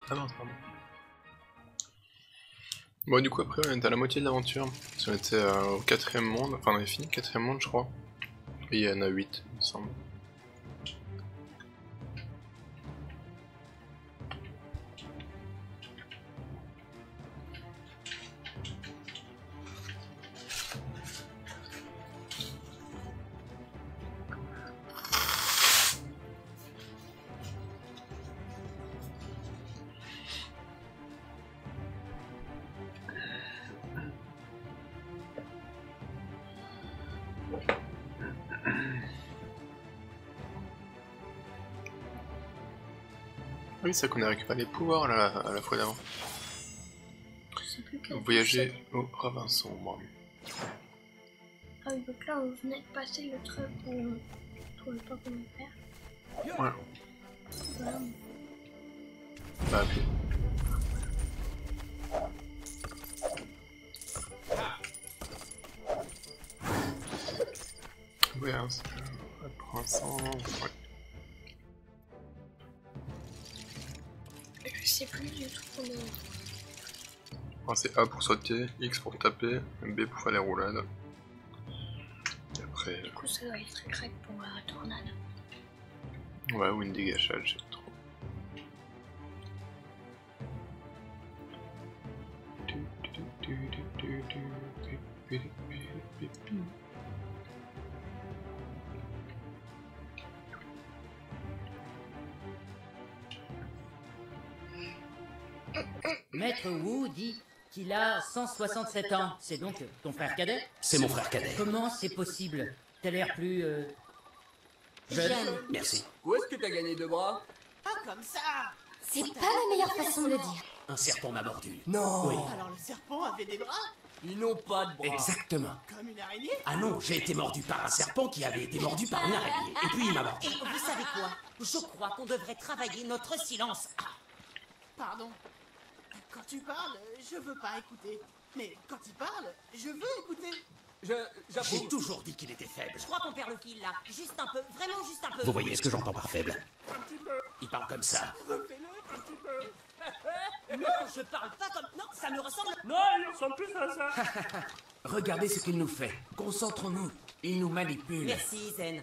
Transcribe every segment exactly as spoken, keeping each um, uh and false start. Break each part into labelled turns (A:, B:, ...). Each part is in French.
A: Ah non, pardon. Bon, du coup, après, on est à la moitié de l'aventure. On était euh, au quatrième monde, enfin, on avait fini le quatrième monde, je crois. Et il y en a huit, il me semble. Oui, c'est vrai qu'on a récupéré les pouvoirs là, à la fois d'avant. Voyager au ravin sombre.
B: Ah oui, donc là on venait de passer le truc où on ne trouvait pas comment faire.
A: Ouais.
B: Voilà.
A: Bah, appuie. Ouais, hein, c'est euh, pour l'instant. Ouais.
B: Je sais plus du tout comment.
A: Enfin, c'est A pour sauter, X pour taper, B pour faire les roulades. Et après.
B: Du coup, ça doit être Y pour la tornade.
A: Ouais, ou une dégachade, je sais trop.
C: Maître Wu dit qu'il a cent soixante-sept ans. C'est donc ton frère cadet?
D: C'est mon frère cadet.
C: Comment c'est possible? T'as l'air plus... Euh... jeune.
E: Jeune.
D: Merci.
F: Où est-ce que t'as gagné deux bras?
E: Pas comme ça.
G: C'est pas la meilleure façon de le dire.
D: Un serpent m'a mordu.
F: Non.
D: Oui.
E: Alors le serpent avait des bras?
F: Ils n'ont pas de bras.
D: Exactement.
E: Comme une araignée?
D: Ah non, j'ai été mordu par un serpent qui avait été mordu par une araignée. Et puis il m'a mordu.
H: Et vous savez quoi? Je crois qu'on devrait travailler notre silence. Ah.
E: Pardon. Quand tu parles, je veux pas écouter. Mais quand il parle, je veux écouter.
F: Je...
D: J'ai
F: j'approuve.
D: toujours dit qu'il était faible.
H: Je crois qu'on perd le fil là. Juste un peu, vraiment juste un peu.
D: Vous voyez ce que j'entends par faible? Il parle comme ça.
E: Refais-le un petit peu.
H: Non, je parle pas comme... Non, ça me ressemble...
F: Non, il ressemble plus à ça.
D: Regardez ce qu'il nous fait. Concentrons-nous. Il nous manipule.
H: Merci, Zen.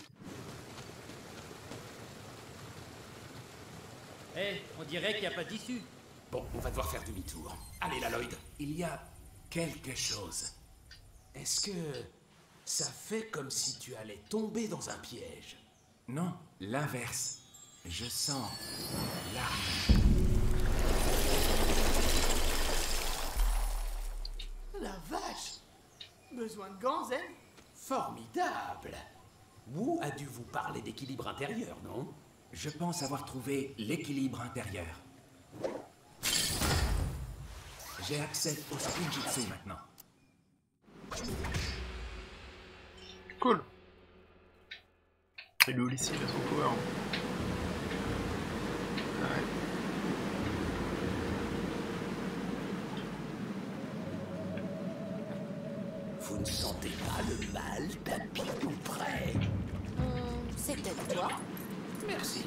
C: Eh, on dirait qu'il n'y a pas d'issue.
D: Bon, on va devoir faire demi-tour. Allez, la Lloyd. Il y a quelque chose. Est-ce que ça fait comme si tu allais tomber dans un piège? Non, l'inverse. Je sens l'arme.
E: La vache. Besoin de gants, Zen?
D: Formidable. Wu a dû vous parler d'équilibre intérieur, non? Je pense avoir trouvé l'équilibre intérieur. J'ai accès au Spinjitzu maintenant.
A: Cool. Et lui ici, il a son pouvoir. Ouais.
D: Vous ne sentez pas le mal tapis tout près?
G: Hum, c'est peut-être toi.
D: Merci.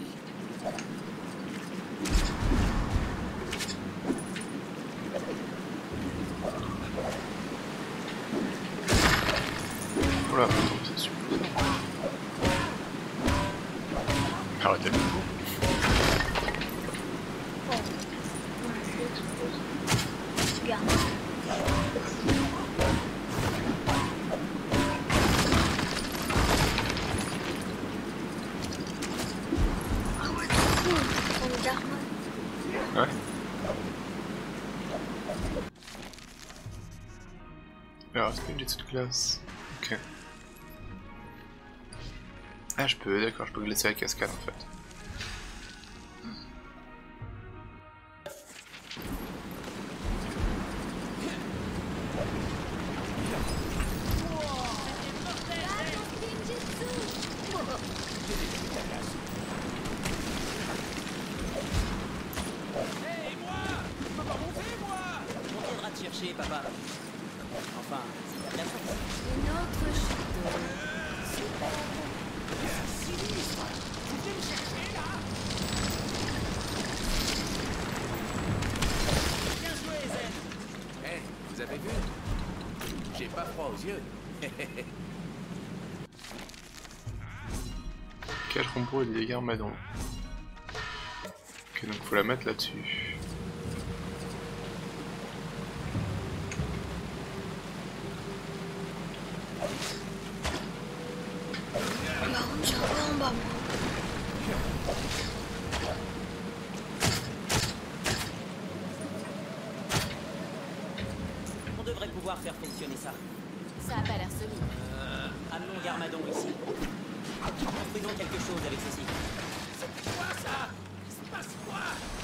A: Voilà, attends, c'est super. Arrêtez le coup.
B: Garde. Ah ouais, trop cool. On est Dharma.
A: Ouais. Alors, est-ce que j'ai toute classe? Ok. Ah, je peux, d'accord, je peux glisser la cascade en fait.
H: On viendra te chercher, papa. Enfin, si t'as de la chance.
G: Une autre chute. Super.
D: avez vu? J'ai pas froid aux yeux.
A: quatre combos et des dégâts armadons. Ok, donc faut la mettre là-dessus.
B: Par contre, j'ai un peu en bas, moi.
H: On devrait pouvoir faire fonctionner ça.
G: Ça a pas l'air solide.
H: Euh, amenons Garmadon ici. Construisons quelque chose avec ceci.
D: C'est quoi ça? Il se passe quoi?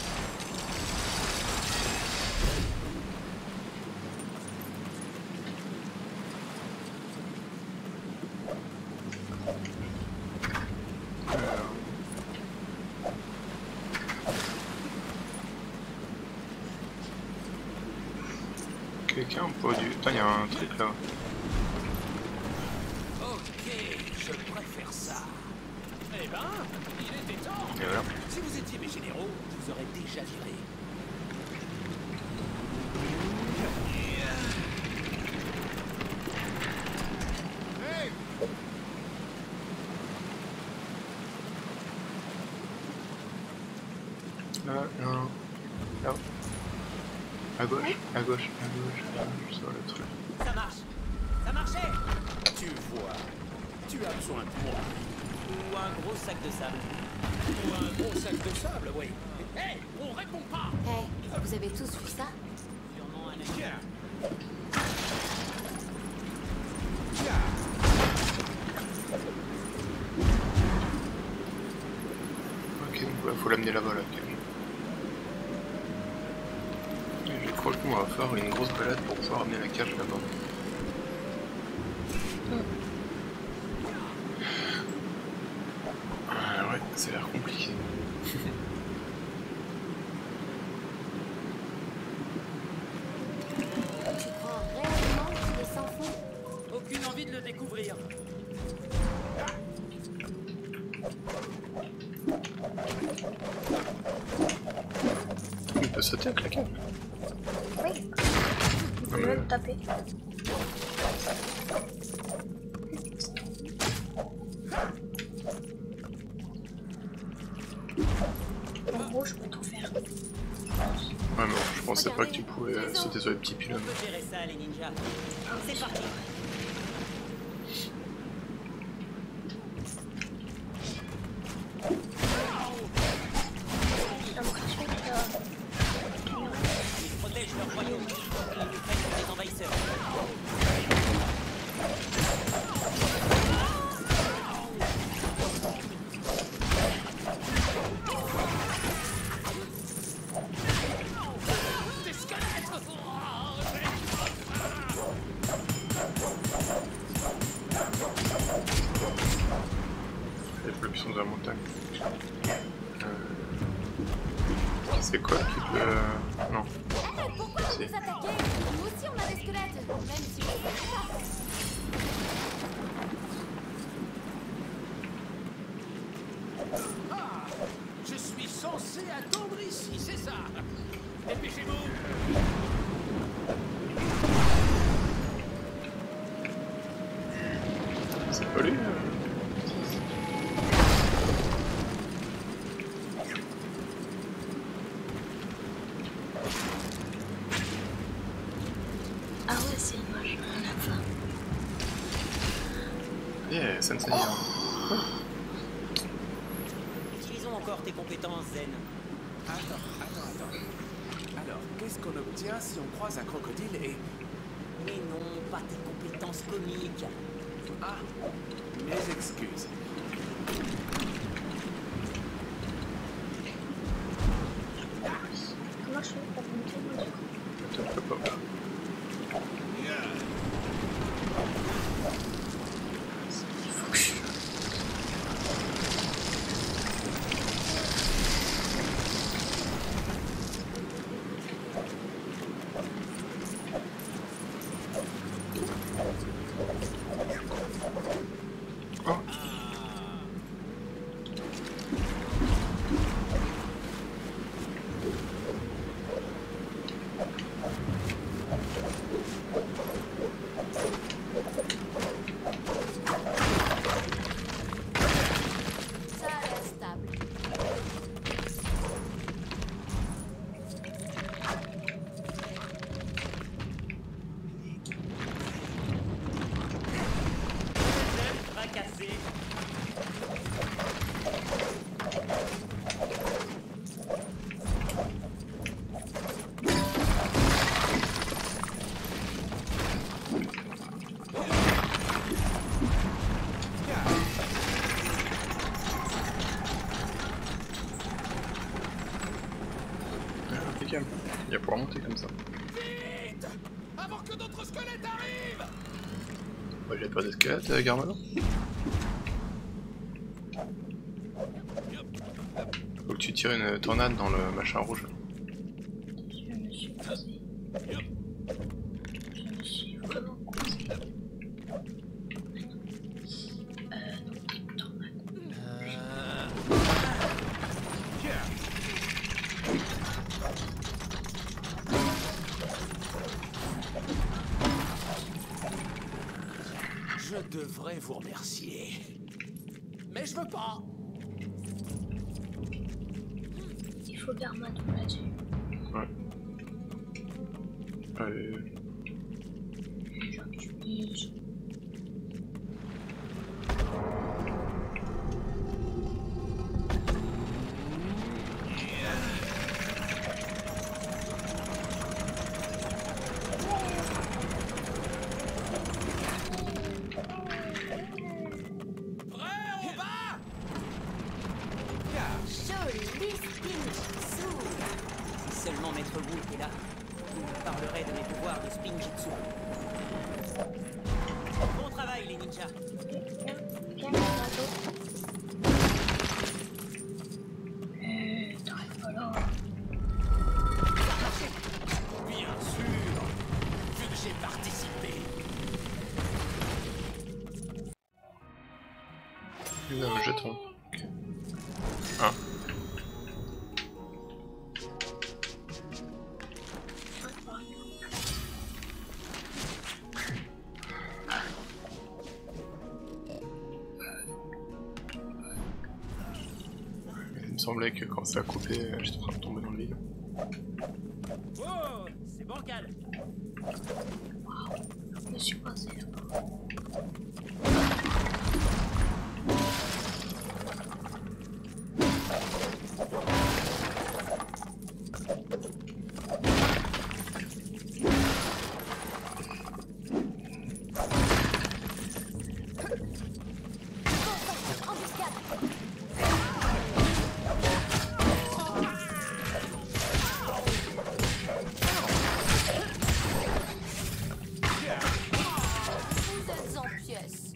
A: Quelqu'un peut du... Putain, il y a un truc là.
D: Ok, je préfère ça. Eh ben, il était temps.
A: Et voilà.
D: Si vous étiez mes généraux, je vous aurais déjà viré. Hey!
A: Là, là, là. À gauche, à gauche, à gauche, à gauche, sur le truc.
H: Ça marche. Ça marchait.
D: Tu vois, tu as besoin de moi.
H: Ou un gros sac de sable.
D: Ou un gros sac de sable, oui. Hé, hey, on répond pas.
G: Hey, vous avez tous vu ça?
H: Sûrement un ami.
D: Tiens. Tiens.
A: Ok, donc voilà, faut l'amener là-bas là. Et je crois qu'on va faire une grosse balade pour pouvoir amener la cage là-bas. Ah ouais, ça a l'air compliqué.
G: Tu crois réellement qu'il est sans fond?
H: Aucune envie de le découvrir.
A: Il peut sauter avec la cage.
B: Oui. Il peut même taper. En gros, je peux tout faire.
A: Ouais, mais je pensais pas que tu pouvais euh, sauter sur les petits
H: On
A: pylônes.
H: peut gérer ça, les ninjas. C'est parti.
B: J'ai l'impression que...
H: Ils protègent leur royaume. Ils nous prennent pour des envahisseurs.
A: Avec la puissance de la montagne. Euh... C'est quoi qui peut... Euh... Non.
G: Hey, pourquoi vous
A: Si.
G: nous attaquez? Nous aussi on a des squelettes, même si vous ne savez pas.
D: Ah, je suis censé attendre ici, c'est ça. Dépêchez-vous.
A: C'est pas lui euh...
B: Ah ouais, c'est moche. On a faim.
A: Yeah, Sensei.
H: Utilisons encore tes compétences, Zen.
D: Attends, attends, attends. Alors, qu'est-ce qu'on obtient si on croise un crocodile et...
H: Mais non, pas tes compétences comiques.
D: Ah, mes excuses.
B: Comment je fais pour monter moi, du coup?
A: Je peux pas.
B: Il faut que je...
A: Oh. Il va pouvoir monter comme ça.
D: Vite! Avant que d'autres squelettes arrivent!
A: Ouais, il a pas de squelette, euh, Garmano. Faut que tu tires une tornade dans le machin rouge.
B: Je me suis posé. Je me suis vraiment posé. Euh, non, c'est tornade.
D: Je devrais vous remercier. Mais je veux pas.
B: Il faut Garmano là-dessus.
A: Ouais. Allez.
B: J'utilise.
G: Joli Spinjitzu.
C: Si seulement Maître Wu était là, il me parlerait de mes pouvoirs de Spinjitzu. Bon travail, les ninjas.
B: Viens, Garmano. Euh, t'arrêtes pas là.
D: Bien sûr, vu que j'ai participé.
A: Une un jeton. Ah. Il me semblait que quand ça a coupé, j'étais en train de tomber dans le vide.
C: Oh, c'est bancal.
B: Je me suis passé là-bas.
G: Vous êtes en pièces.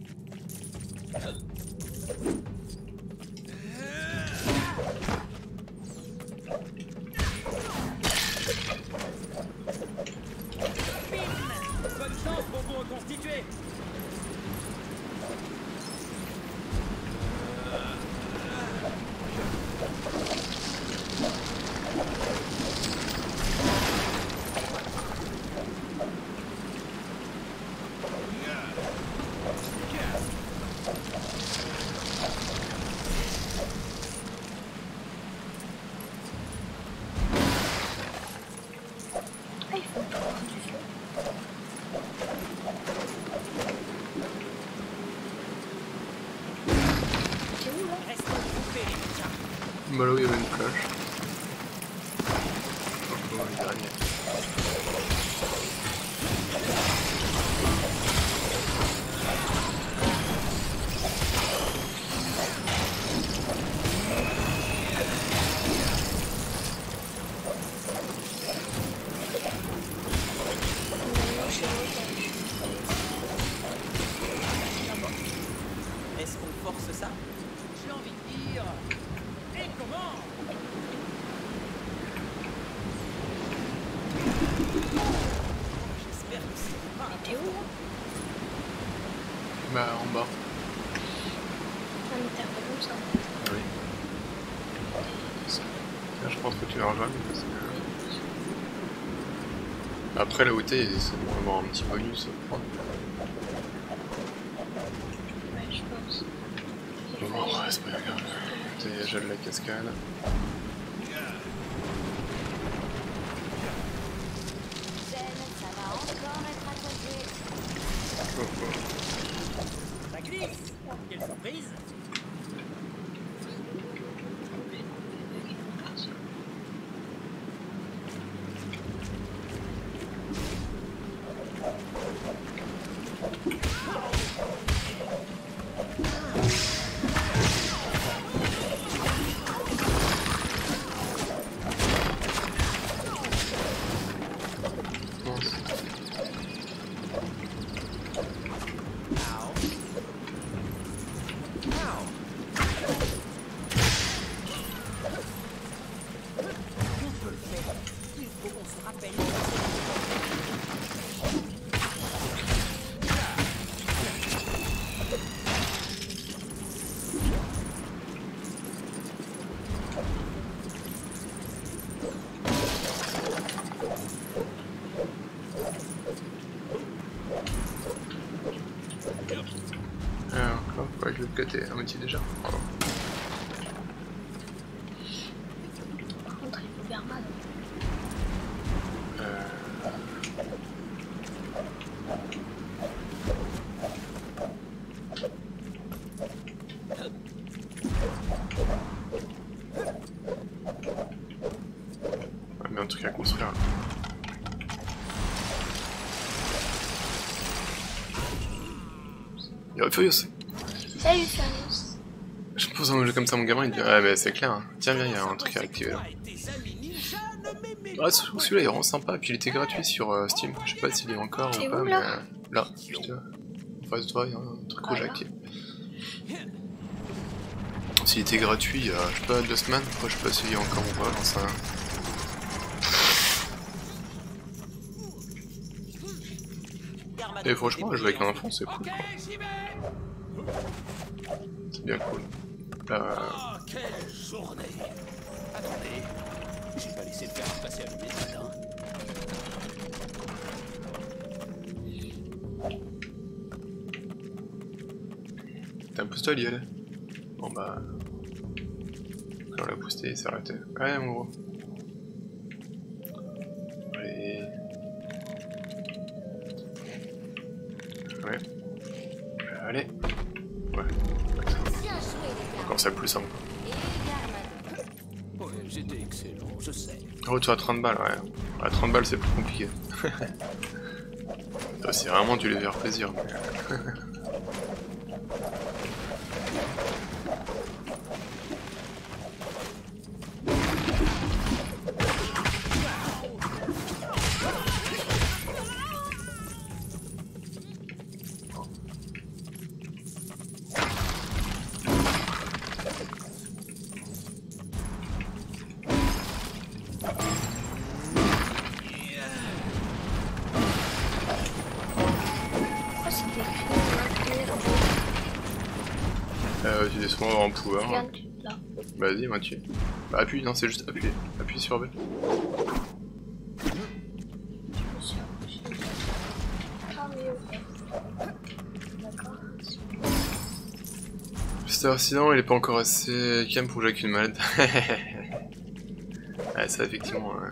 C: Bonne chance pour vous reconstituer.
B: Ah, il faut prendre du feu. C'est où là?
C: Restez occupés, les ninjas.
A: Bah là où il y avait une cloche. Oh, le dernier.
C: Est-ce qu'on force ça? J'ai envie de dire... Et comment? J'espère que c'est pas...
B: T'es où là?
A: Bah en bas.
B: Ah, mais t'as pas comme ça.
A: Ah oui. Là, je pense que tu les rejoignes parce que... Après là où t'es, c'est bon d'avoir un petit bonus.
B: Ouais, je pense.
A: Bon, ouais, c'est pas grave. T'es gel la cascade.
G: Jen, ça va encore être à toi de jouer.
A: Oh, oh.
C: Ça glisse. Quelle surprise. se rappelle.
A: Alors, hop, faut avec l'autre côté, un outil déjà. Pardon.
B: Par contre, il faut faire mal.
A: Euh... Ouais, mais un truc à construire. Là. Yo, Furious!
B: Salut Furious.
A: Je me pose un jeu comme ça, mon gamin, il dit ouais, mais c'est clair. Hein. Tiens, viens, il y a un truc à activer là. Ah, celui-là il est vraiment sympa, puis il était gratuit sur euh, Steam. Je sais pas s'il est encore ou pas,
B: où,
A: mais
B: là
A: euh, là, juste là. En face de toi, il y a un truc rouge à activer. S'il était gratuit il y a, je sais pas, deux semaines, moi je sais pas s'il y a encore ou pas, j'en sais rien. Et franchement, jouer avec un enfant, c'est cool. C'est bien cool. Là,
D: Oh, quelle journée! Attendez, j'ai pas laissé le fer à passer à l'huile, hein.
A: t'as un pouce-toi, Liel. Bon bah... Quand on l'a boosté, il s'est arrêté. Ouais, mon gros. Allez... Ouais. Allez. Ouais. Quand ça plus simple.
D: Ouais, j'étais excellent, je sais.
A: Retour à trente balles, ouais. À trente balles, c'est plus compliqué. C'est vraiment du les faire plaisir. Mais... Euh, tu descends en pouvoir. Hein. Vas-y, moi tu. Bah, appuie, non, c'est juste appuyer. Appuie sur B. Sinon, il est pas encore assez calme pour jouer avec une manette. Ouais, ça, effectivement. Ouais.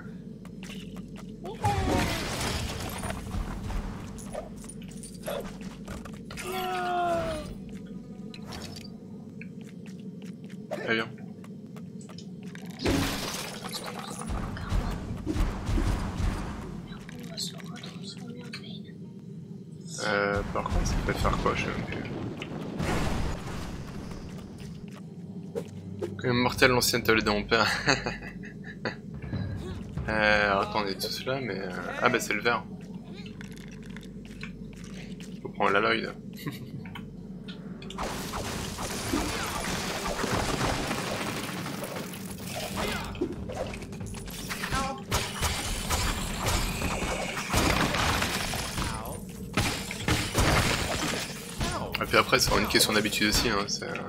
A: Très bien. Euh, par contre, ça peut faire quoi, je sais même plus. Quand même mortel l'ancienne tablette de mon père. euh, alors, attends, on est tous là, mais... Euh... Ah bah c'est le vert. Faut prendre l'Aloy là. Et puis après, c'est une question d'habitude aussi. Hein, c'est euh...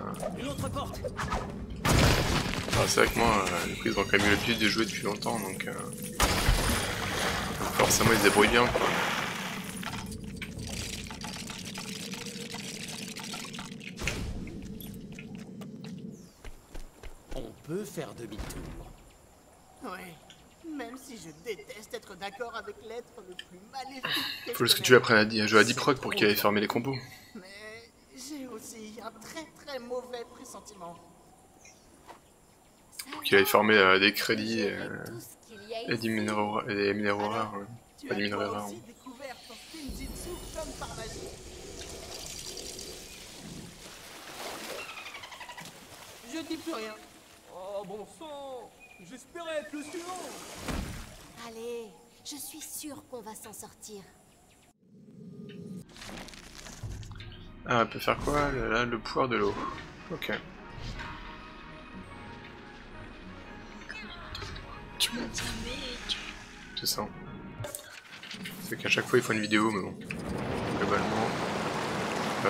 A: ah, vrai que moi, euh, les prises ont quand même eu l'habitude de jouer depuis longtemps, donc, euh... donc forcément ils se débrouillent bien, quoi.
D: On peut faire demi-tour.
E: Ouais, même si je déteste être d'accord avec l'être le plus maléfique.
A: Faut juste que tu apprennes à jouer à Deep Rock pour qu'il aille fermer les combos.
E: Mais j'ai aussi un très très mauvais pressentiment.
A: Pour qu'il aille farmer euh, des crédits et, euh, et des minéraux, et des minéraux rares. Hein. Pas des minéraux rares.
E: Découvert ton Kinjitsu comme par magie. Je dis plus rien.
F: Oh bon sang, j'espérais être le suivant.
G: Allez, je suis sûre qu'on va s'en sortir.
A: Ah, elle peut faire quoi? Là, le pouvoir de l'eau. Ok. c'est ça. C'est qu'à chaque fois il faut une vidéo, mais bon. Globalement. Euh...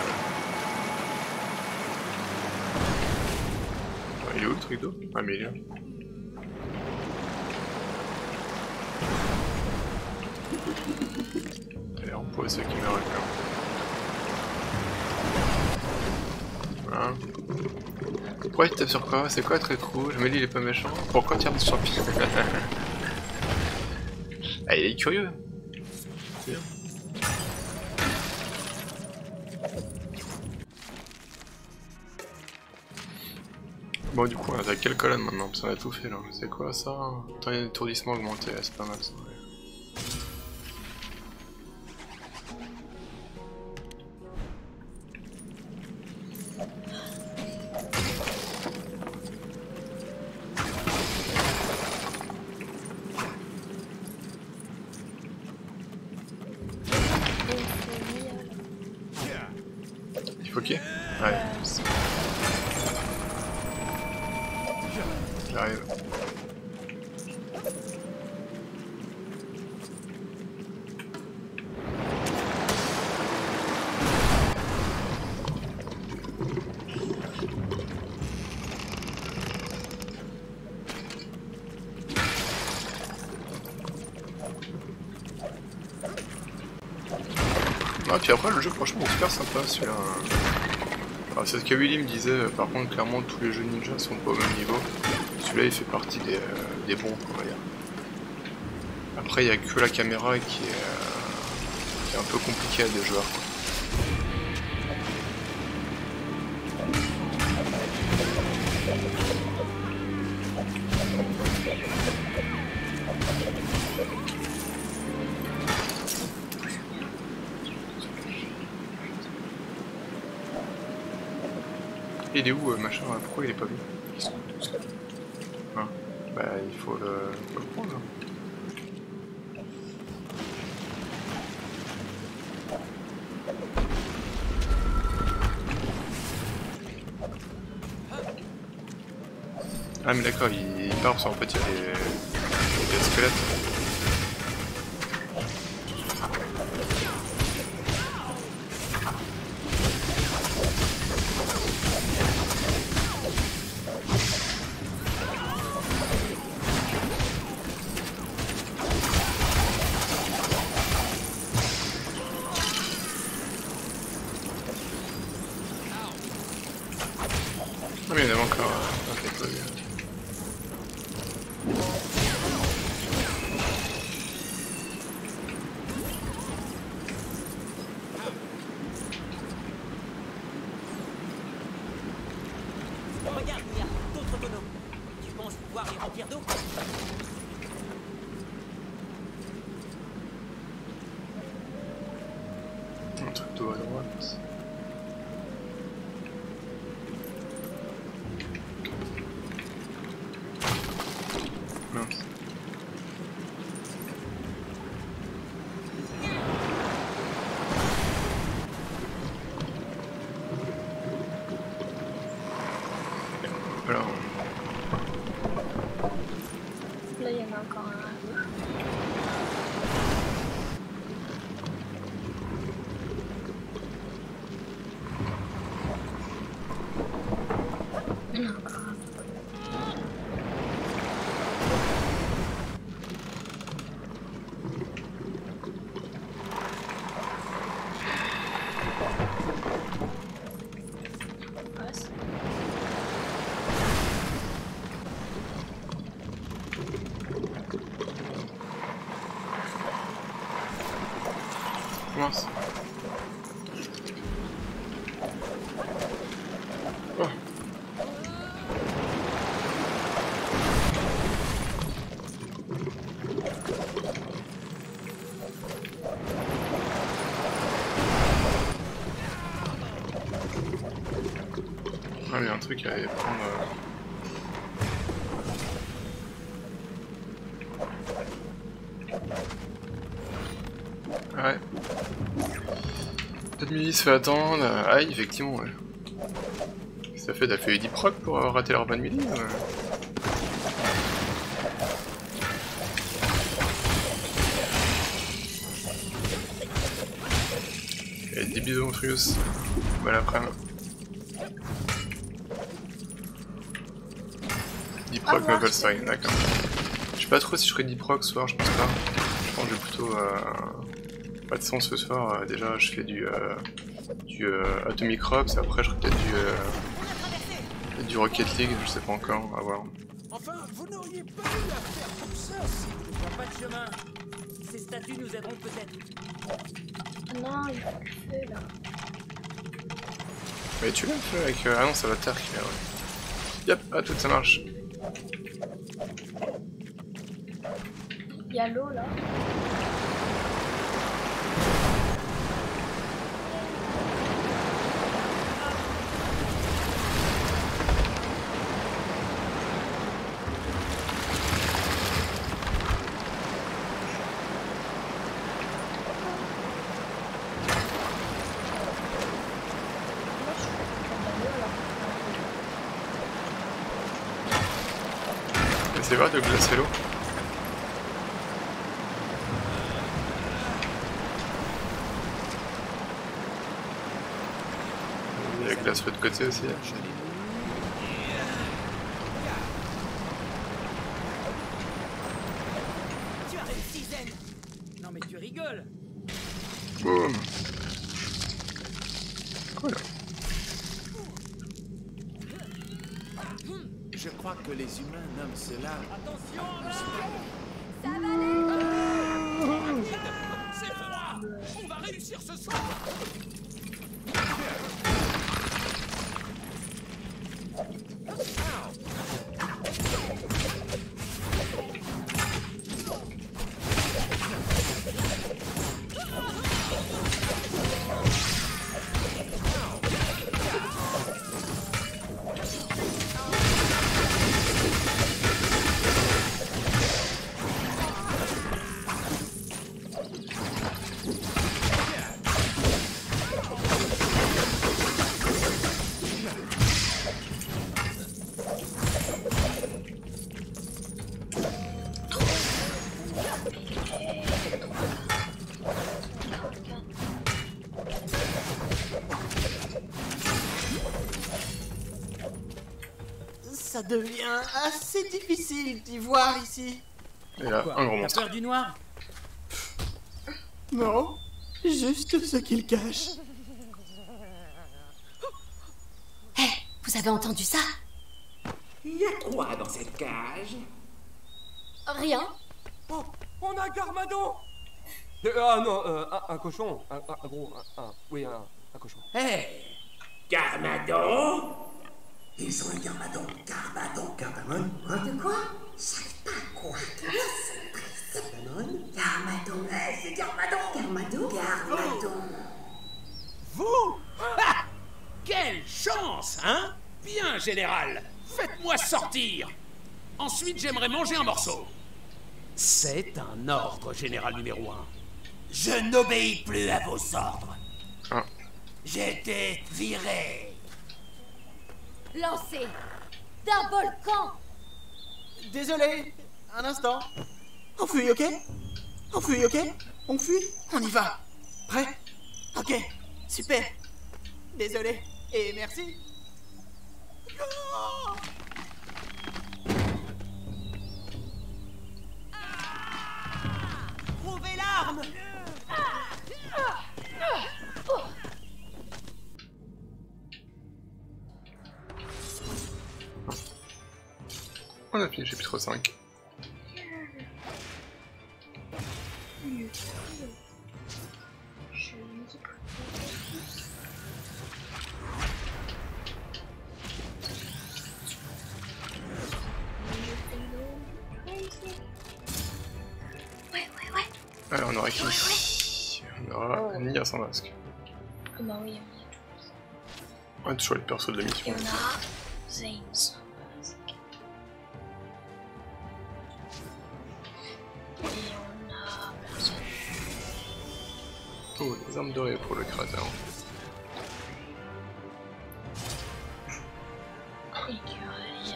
A: Ouais, il est où le truc d'eau? Ah mais il est là. Allez, on pose ceux qui me réclament. Voilà. Pourquoi il tape sur quoi? C'est quoi très rouge? Mais lui il est pas méchant. Pourquoi tu sur le pied? Ah il est curieux. C'est bien. Bon du coup on a quelle colonne maintenant? Parce qu'on a tout fait là. C'est quoi ça? Temps d'étourdissement augmenté, c'est pas mal ça. Ouais. Ok. Ouais. J'arrive. Ah, puis après le jeu franchement super sympa celui-là. Alors c'est ce que Willy me disait, par contre clairement tous les jeux ninja sont pas au même niveau. Celui-là il fait partie des, euh, des bons on va dire. Après il n'y a que la caméra qui est, euh, qui est un peu compliquée à des joueurs quoi. Il est où euh, machin? Pourquoi il est pas vu? Ah, bah il faut le, faut le prendre. Ah mais d'accord, il, il part, en fait il y a des, il y a des squelettes. Ah mais il y en avait encore un qui est pas vu.
H: Regarde, il y a d'autres tonneaux. Tu penses pouvoir les remplir d'eau?
A: Un truc d'eau à droite. Mince. Alors.
B: Là, il y en a encore un. Il y en a encore un. Passe.
A: Mince. Oh. Ah mais il y a un truc à aller prendre. Euh... Ouais. L'ennemi se fait attendre. Aïe, effectivement, ouais. Ça fait, t'as fait dix proc pour avoir raté leur bonne midi ouais. Et des bisous Frius. Bon après-midi. Diproc Maple d'accord. Je sais pas trop si je ferai Diproc ce soir, je pense pas. Je pense que je vais plutôt... Euh... Pas de sens ce soir, euh, déjà je fais du... Euh... du euh... Atomic Rocks, après je ferai peut-être du... Euh... du Rocket League, je sais pas encore, à voir.
D: Enfin, vous n'auriez pas eu à faire tout ça si...
C: Je vois pas de chemin. Ces statues nous aideront peut-être.
B: Non, il faut du feu là.
A: Mais tu l'as fait avec... Euh... Ah non, ça va terre qui ouais. Yep, ah tout ça marche.
B: Il y a l'eau là.
A: C'est vrai de glacer l'eau. Il y a glace de l'autre côté aussi.
C: Tu as réussi, Zen. Non mais tu rigoles.
A: Boum. Cool.
D: Je crois que les humains nomment cela...
C: Attention là.
G: Ça va aller.
D: C'est froid. On va réussir ce soir.
E: Ça devient assez difficile d'y voir ici.
A: Et là,
C: Quoi,
A: un gros
C: t'as
A: monstre.
C: peur du noir?
E: Non, juste ce qu'il cache.
G: Hé, vous avez entendu ça?
I: Il y a quoi dans cette cage?
G: Rien.
F: Oh, on a Garmadon. Euh, ah non, euh, un, un cochon. Un, un, un gros... Un, un- oui, un, un cochon.
I: Hé hey. Garmadon? Ils ont un Garmadon. Garmadon. Garmadon? Quoi?
G: De quoi?
I: J'arrive pas à croire que c'est Garmadon. Garmadon. Hey, c'est Garmadon. Garmadon. Garmadon.
D: Vous? Ah! Quelle chance, hein? Bien, général. Faites-moi sortir. Ensuite, j'aimerais manger un morceau. C'est un ordre, général numéro un. Je n'obéis plus à vos ordres.
A: Ah.
D: J'ai été viré.
G: Lancé d'un volcan.
E: Désolé, un instant. On fuit, ok? On fuit, ok? On fuit? On y va. Prêt? Ok, super. Désolé, et merci. Oh! Trouvez l'arme!
A: On a fini chapitre cinq.
B: Ouais, ouais, ouais.
A: Alors on aura qui? On aura Nia sans masque.
B: Ah bah oui,
A: On a toujours les persos de la
B: et
A: mission.
B: on a Zane sans masque. Et on a personne.
A: Oh, des armes dorées pour le créateur.
B: Écureuil,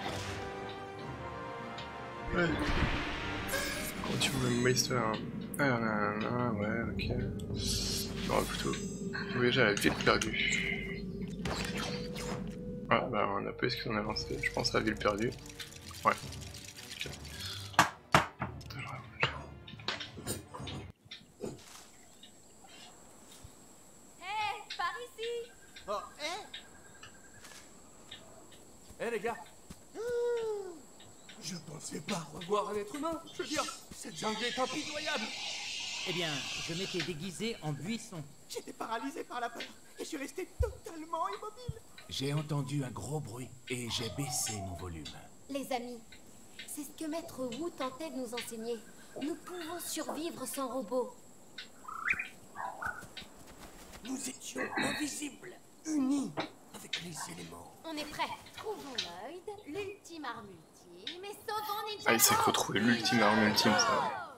A: Ouais. Quand tu veux me meister un... Ah, non, non, ouais, ok. Non, plutôt. Voyager à la ville perdue. Ah, bah on a pas eu ce qu'on a avancé. Je pense à la ville perdue. Ouais. Okay.
G: Hé, par ici.
E: Oh, hé
F: Eh les gars,
E: Je pensais pas.
F: revoir un être humain, je veux dire, cette jungle est impitoyable.
C: Eh bien, je m'étais déguisé en buisson.
E: J'étais paralysé par la peur et je suis resté totalement immobile.
D: J'ai entendu un gros bruit et j'ai baissé mon volume.
G: Les amis, c'est ce que Maître Wu tentait de nous enseigner. Nous pouvons survivre sans robot.
E: Nous étions invisibles, unis avec les éléments.
G: On est prêts. Trouvons Lloyd, l'ultime arme ultime, et sauvons Ninja.
A: Ah, il s'est retrouvé l'ultime arme ultime, ça.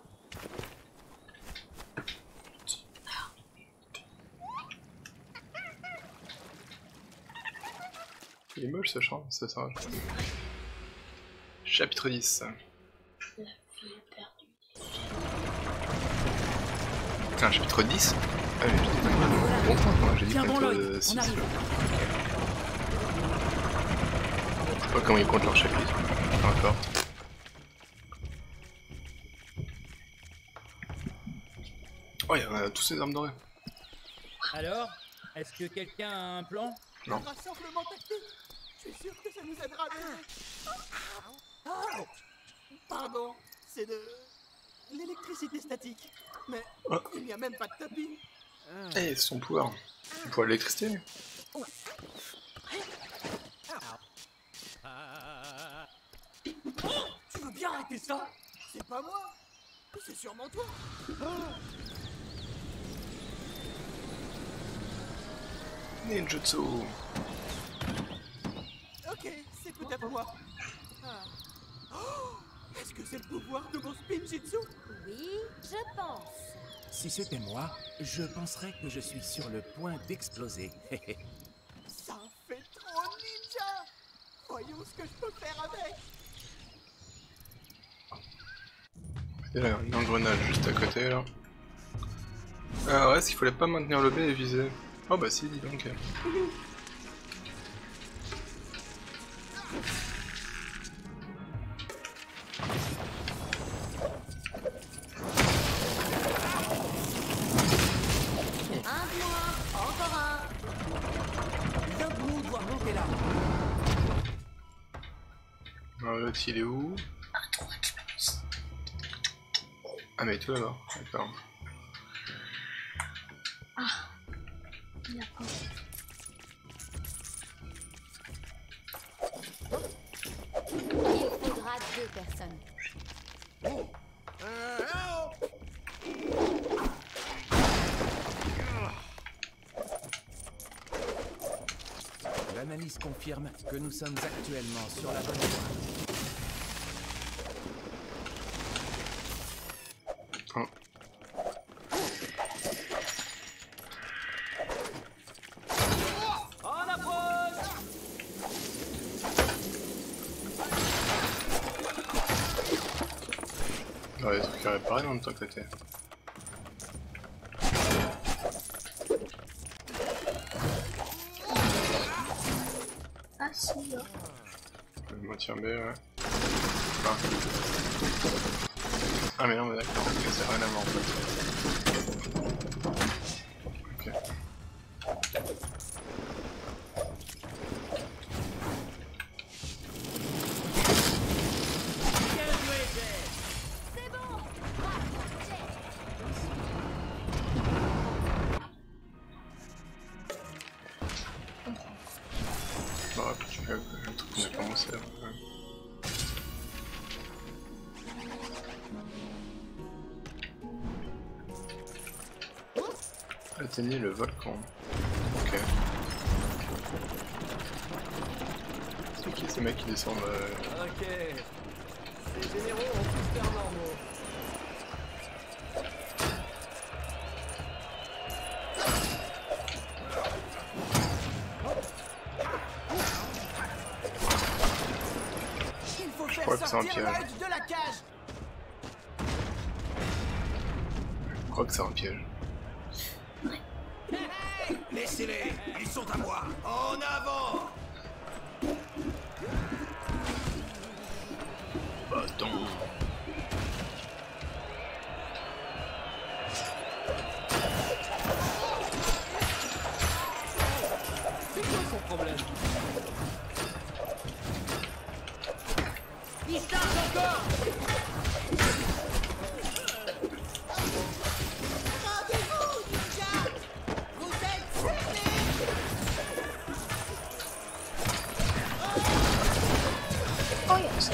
A: Il est moche ce champ, ça sert à rien. Chapitre dix.
B: La ville perdue.
A: Un chapitre dix. Ah mais j'étais pas longtemps quand j'ai dit
C: Tiens bon,
A: chapitre
C: Lloyd,
A: six.
C: on arrive.
A: Je sais pas comment ils comptent leur chapitre. Encore. Oh, il y en a tous ces armes dorées.
C: Alors, est-ce que quelqu'un a un plan?
A: Non.
E: Un rassemblement tactique. Je suis sûr que ça nous aidera à donner. Ah, pardon, c'est de l'électricité statique. Mais
A: Ah.
E: il n'y a même pas de tapis.
A: Eh, c'est son pouvoir. Il faut l'électricité.
E: Tu veux bien arrêter ça? C'est pas moi. C'est sûrement toi.
A: Ninjutsu.
E: Ok, c'est peut-être moi. Ah. Oh, est-ce que c'est le pouvoir de mon spinjitzu?
G: Oui, je pense.
D: Si c'était moi, je penserais que je suis sur le point d'exploser.
E: Ça fait trop ninja. Voyons ce que je peux faire avec.
A: Il y a un engrenage juste à côté là. Ah ouais, est-ce qu'il fallait pas maintenir le B et viser? Oh bah si, dis donc.
G: Un de moins, encore un.
H: L'un de nous doit monter là.
A: Alors l'autre il est où? Ah mais tout là-bas, d'accord.
B: D'accord.
G: Il faudra deux personnes.
D: L'analyse confirme que nous sommes actuellement sur la bonne voie.
A: Oh.
H: En approche.
A: Il y a des trucs à réparer dans le temps que t'étais.
B: Ah si, là.
A: Le moitié B, ouais. Ah. Ah mais non mais d'accord, ok, c'est rien à voir en fait. Ok.
G: C'est bon. Bravo, Jack.
A: Bah tu fais un truc qu'on a commencé là. Ouais. Atteignez le volcan. Ok. C'est qui ces mecs qui descendent euh...
F: Ok. Ces généraux ont tous l'air normaux.
E: Il faut
A: Je
E: faire
A: crois que c'est un
E: sortir
A: piège.
E: Lloyd de la cage.
A: Je crois que c'est un piège.
D: Laissez-les, ils sont à moi. En avant.
A: Bâton.
F: C'est quoi son problème?
C: Distance encore.
E: Rendez-vous, ninja! Vous êtes filmés!
B: Oh yes.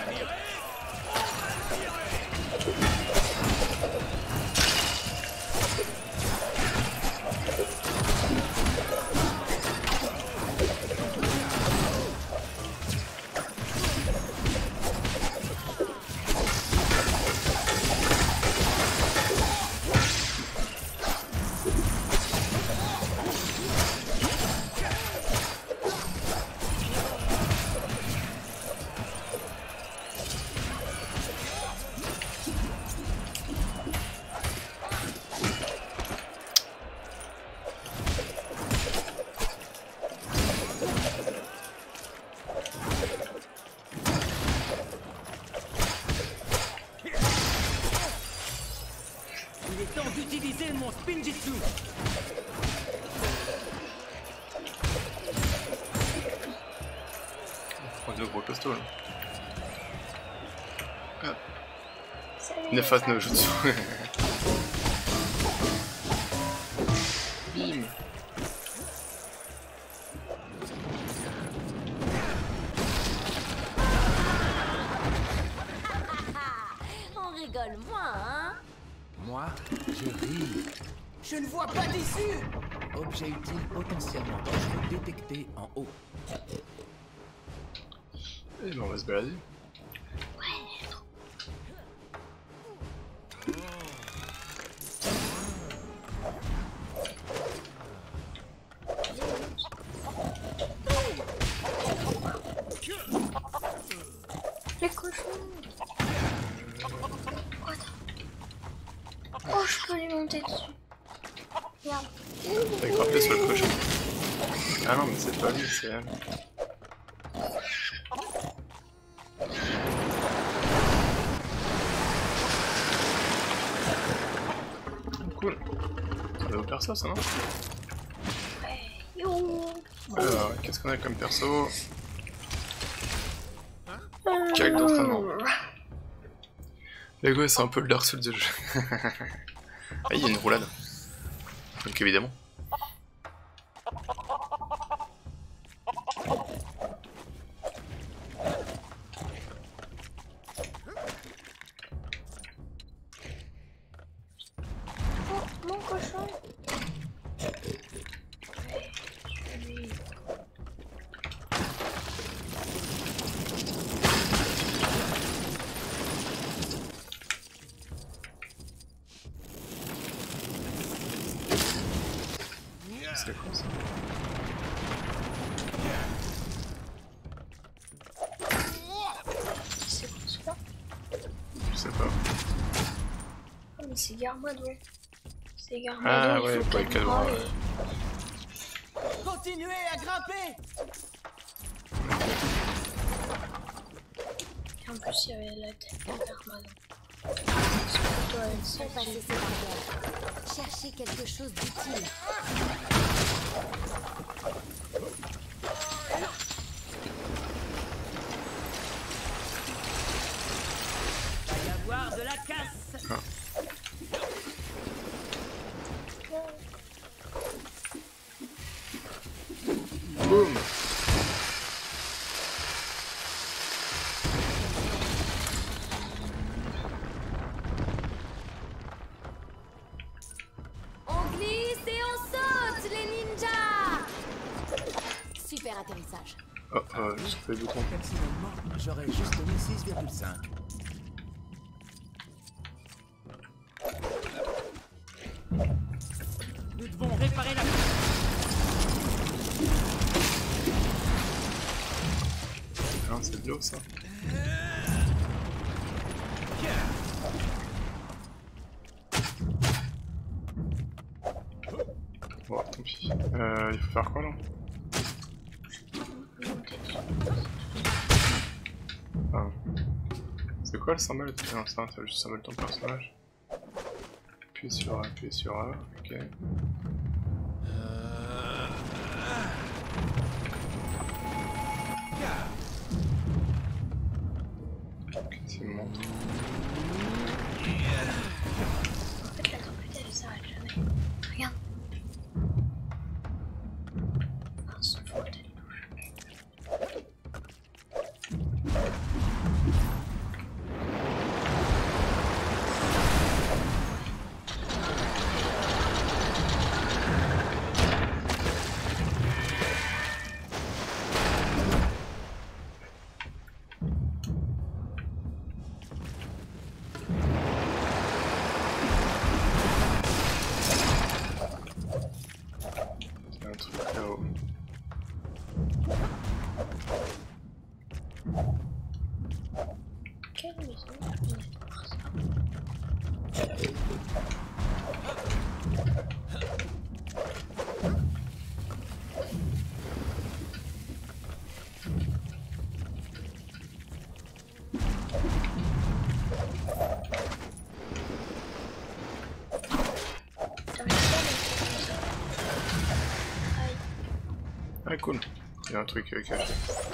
C: Il est temps d'utiliser mon spinjitsu.
A: On prend le gros costaud là. Ah.
B: Salut,
A: Néfaste
B: les
A: no jutsu. Bim.
G: On rigole moins, hein?
D: Moi, je ris.
E: Je ne vois pas d'issue!
D: Objet utile potentiellement dangereux détecté en haut.
A: Et ben on va se balader.
B: Les cochons. Quoi ça? Oh, je peux les monter dessus. Regarde.
A: T'as grimpé sur le cochon. Ah non mais c'est pas lui, c'est elle. Cool. Ça va au perso ça non?
B: Ouais. Yo.
A: Alors, qu'est-ce qu'on a comme perso? Quel d'entraînement. Lego c'est un peu le Dark Souls du jeu. Ah il y a une roulade. Donc évidemment.
B: Oh, mon cochon. Ouais, je vais-
A: C'est quoi ça?
B: C'est quoi celui-là?
A: Je sais pas.
B: Oh, mais c'est Garmadon. C'est Garmadon.
A: Ah
B: il
A: ouais,
B: faut
A: pour les
B: qu'elle
A: cadres.
B: braille.
A: Ouais.
E: Continuez à grimper!
B: Et en plus, il y avait la tête de Garmadon. Sur toi, elle s'est
G: Faut passer
B: fait-
G: ces barrières. Cherchez quelque chose d'utile.
C: Va y avoir de la casse.
A: Boum.
G: On glisse et on saute, les ninjas! Super atterrissage.
A: Oh, euh, j'ai pas le bouton.
D: Personnellement, j'aurais juste donné six virgule cinq.
C: Nous devons réparer la...
A: Non, c'est de l'eau ça. Bon, attends. pis. Euh, il faut faire quoi là? Ah. C'est quoi le symbole? Non, ça, t'as juste le symbole de ton personnage. Appuyer sur A, appuyer sur A, ok. Ok, c'est une montre.
B: En fait, la trompette elle s'arrête jamais. Regarde. Ah, son faute, elle bouge.
A: Il y a un truc là-haut.
B: Quelle maison je venais de voir ça.
A: Ah cool, il y a un truc euh, caché.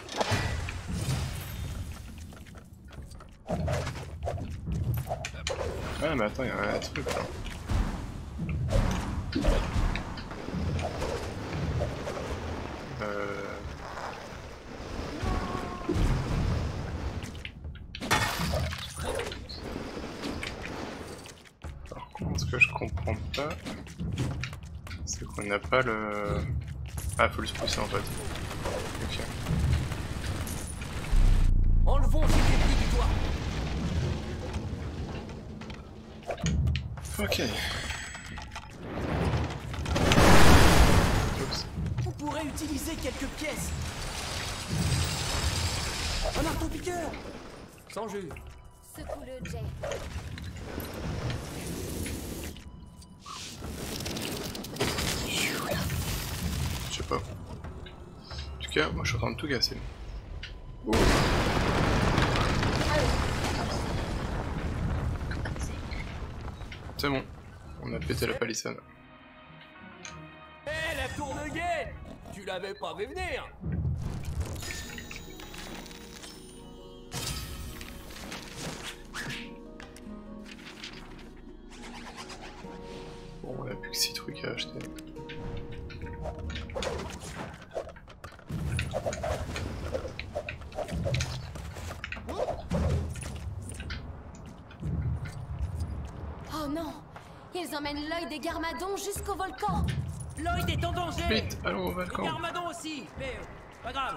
A: Ah mais attends, il y a un truc là. Euh... Par contre, ce que je comprends pas, c'est qu'on n'a pas le... Ah, faut le se pousser en fait. Ok.
H: Enlevons ces débris du toit.
A: Ok. Oups.
E: On pourrait utiliser quelques pièces. Un marteau piqueur.
H: Sans jus.
G: Secoue-le, Jay.
A: Je sais pas. En tout cas, moi je suis en train de tout casser. Oh. C'est bon, on a pété la palissade.
F: Hé, hey, la tour de guet! Tu l'avais pas vu venir!
A: Bon, on a plus que six trucs à acheter.
G: Oh non! Ils emmènent Lloyd et Garmadon jusqu'au volcan!
C: Lloyd est en danger.
A: Vite, allons au
C: Et
A: volcan.
C: Garmadon aussi, mais euh, pas grave.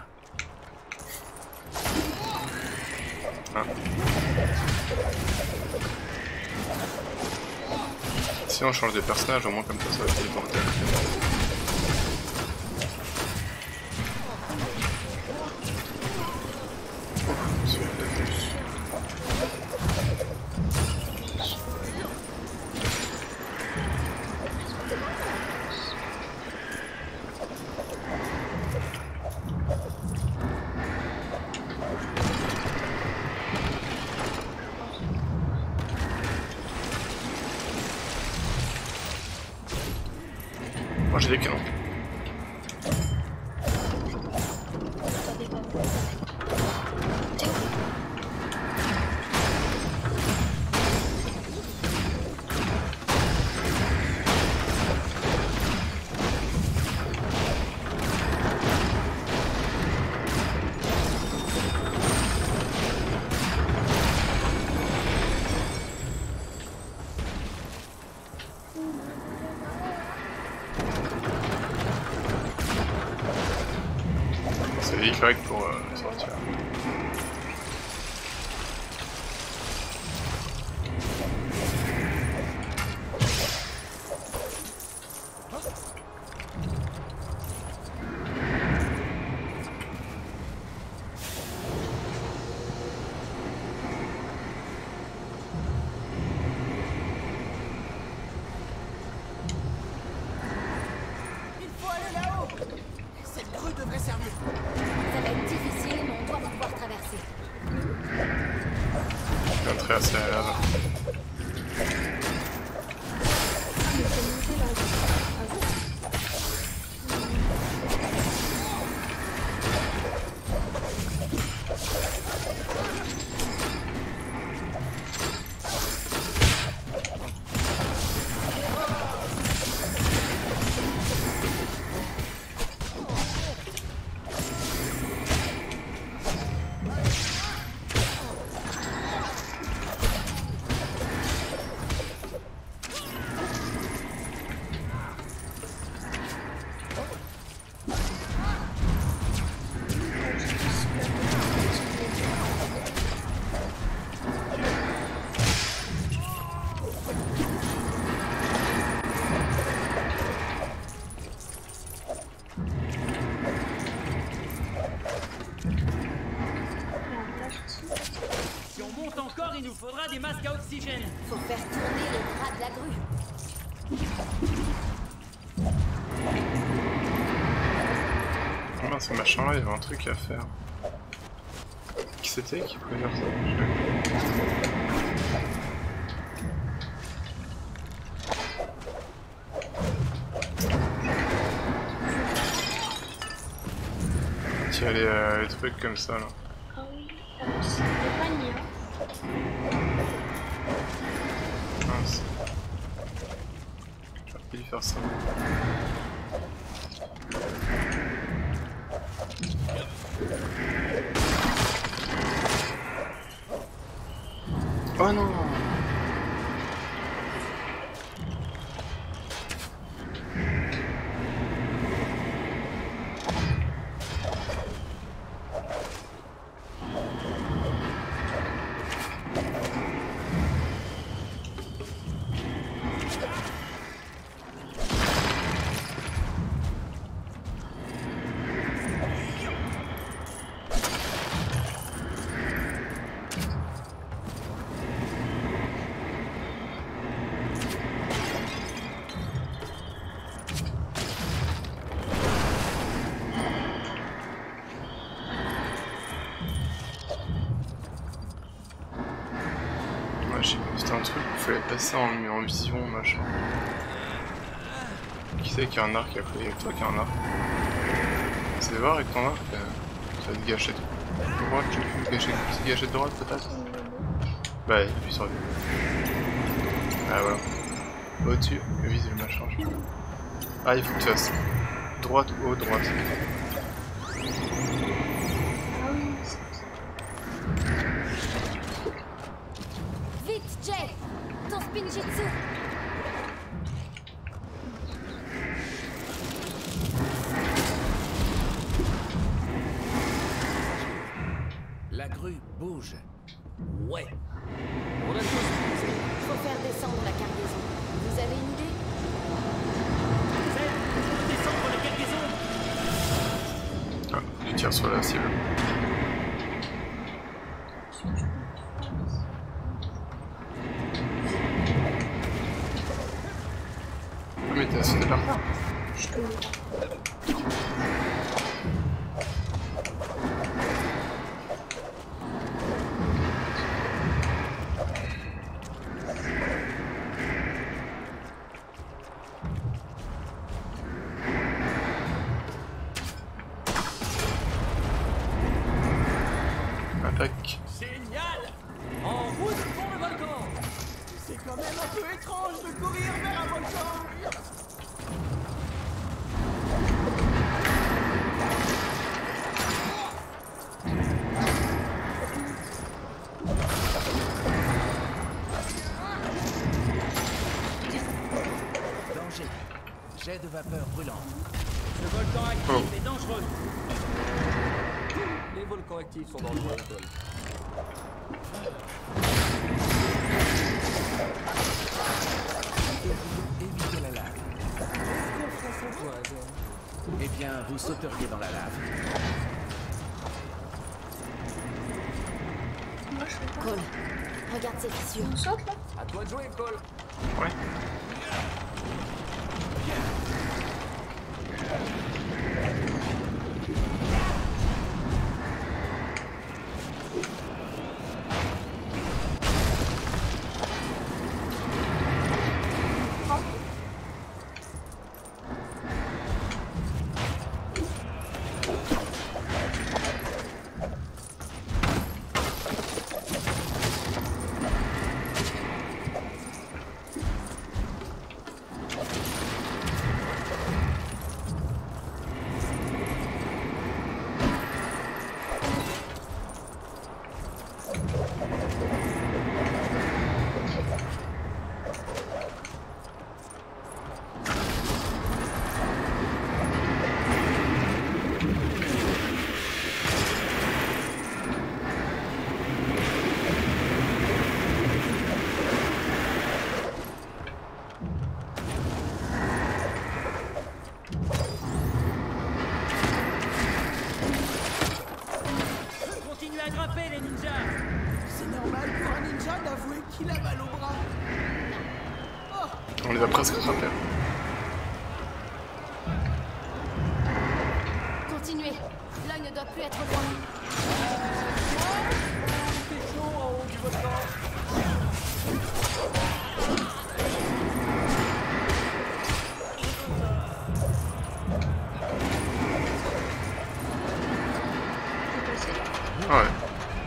A: Ah. Si on change de personnage, au moins comme ça, ça va téléporter. Oh, celui-là, il a plus. Moi j'ai des canons. C'est correct pour euh, sortir.
E: Il
C: masque à oxygène.
G: Faut faire tourner le bras de la grue.
A: Ah, ce machin là, il y avait un truc à faire. Qui c'était qui pouvait faire ça? Tiens, les, euh, les trucs comme ça là.
B: Ah oui, euh, c'est des paniers.
A: Mince. J'aurais pu lui faire ça. Oh non! C'était un truc où il fallait passer en, en vision, machin. Qui c'est qui a un arc à côté avec toi qui a un arc? C'est voir avec ton arc, euh, ça va te gâcher de droite, tu peux te gâcher, te gâcher de droite peut-être? Bah, appuie sur lui. Ah voilà. Au-dessus, vise le machin. Ah, il faut que tu fasses droite, haut, droite.
G: Vite, Jay! Ton spinjitzu!
D: La grue bouge. Ouais.
F: On a tous utilisé.
G: Faut faire descendre la cargaison. Vous avez une idée?
C: C'est descendre la cargaison.
A: Ah, je tire sur la cible. Ah mais t'as sauté par là.
B: Je te
A: Attaque.
F: Génial! En route pour le volcan!
E: C'est quand même un peu étrange de courir vers un volcan.
D: Danger. Jet de vapeur brûlante.
C: Ce volcan actif
A: Oh.
C: est dangereux.
F: Les volcans actifs sont dangereux, Cole.
D: Évitez la lave.
F: Confiance en toi, Zen.
D: Eh bien, vous sauteriez dans la lave.
B: Moi je fais pas.
G: Cole, regarde ces fissures.
B: On saute là?
F: À toi de jouer, Cole.
A: Ouais. On les a presque rattrapés.
G: Continuez. L'œil ne doit plus être loin.
F: C'est chaud en haut du volcan.
A: Ah ouais.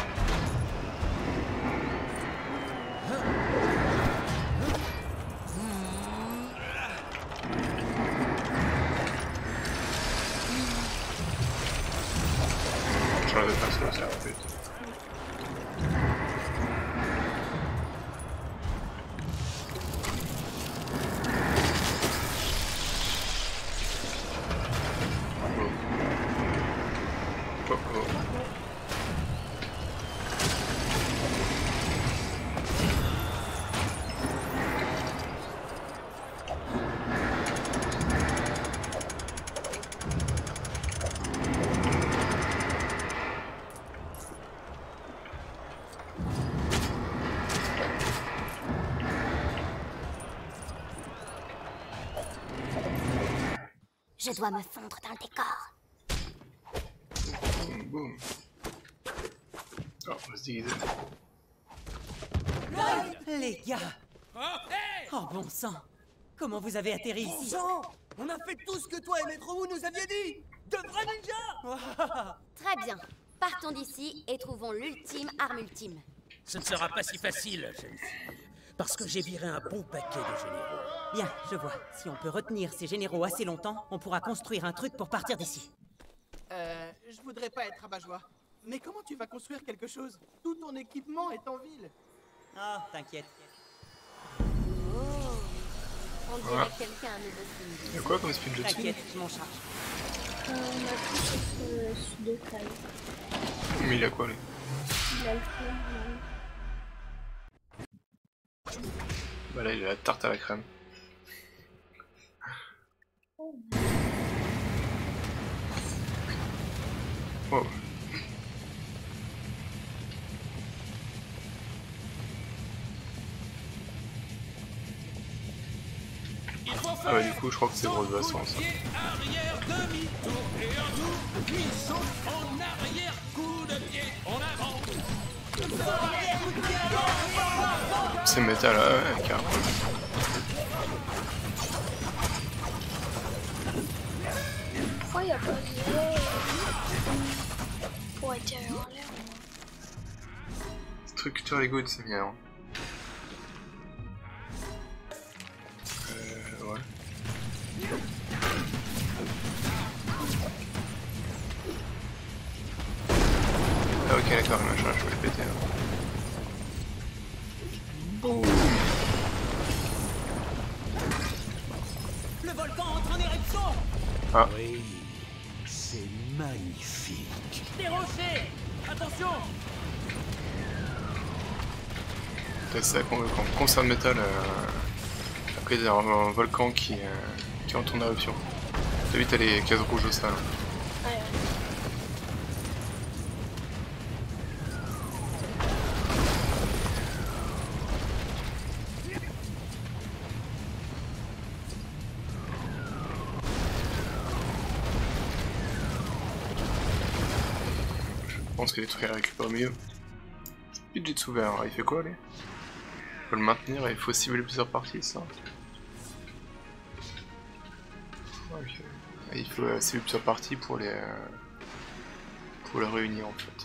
A: J'aurais dû faire ça aussi, en fait. Oh. Oh, oh.
G: Je dois me fondre dans le décor.
A: Boum, boum. Oh, on va se déguiser.
C: Les gars. Oh bon sang. Comment vous avez atterri ici?
H: On a fait tout ce que toi et Maître Wu nous aviez dit. De vrais ninjas.
G: Très bien. Partons d'ici et trouvons l'ultime arme ultime.
J: Ce ne sera pas si facile, jeune fille. Parce que j'ai viré un bon paquet de généraux.
C: Bien, je vois. Si on peut retenir ces généraux assez longtemps, on pourra construire un truc pour partir d'ici.
E: Euh, je voudrais pas être rabat-joie. Mais comment tu vas construire quelque chose? Tout ton équipement est en ville.
C: Ah, t'inquiète.
G: Oh. On dirait
A: Voilà.
G: que quelqu'un a un nouveau film.
A: Y'a quoi comme spin jetty?
C: T'inquiète, je m'en charge.
B: Euh, on a tout sauf euh, ce détail.
A: Mais il a quoi lui?
B: Il a le fond, là.
A: Bah là il a la tarte à la crème. Oh. Ah bah du coup je crois que c'est gros de bassin ça.
D: Arrière, demi-tour et un tour, puis saute en arrière, coup de pied, on avance.
A: C'est métal là, ouais, carrément.
B: Pourquoi il n'y a pas de zéro pour atterrir en l'air?
A: Structure Lego c'est bien. Hein. Euh, ouais. Ah ok d'accord, machin, je vais le péter. Hein. Boum.
H: Le volcan entre en éruption.
A: Ah.
D: Oui, c'est magnifique.
H: Des rochers. Attention.
A: C'est ça qu'on veut quand on concerne métal. Euh... Après il y a un, un volcan qui, euh, qui entre en éruption. T'as vu t'as les cases rouges au sol.
B: Ouais, ouais.
A: Je pense qu'il y a des trucs à récupérer mieux. Pidjitsu vert, il fait quoi lui? Il faut le maintenir et il faut cibler plusieurs parties, ça. Ok. Il faut euh, cibler plusieurs parties pour les euh, pour les réunir en fait.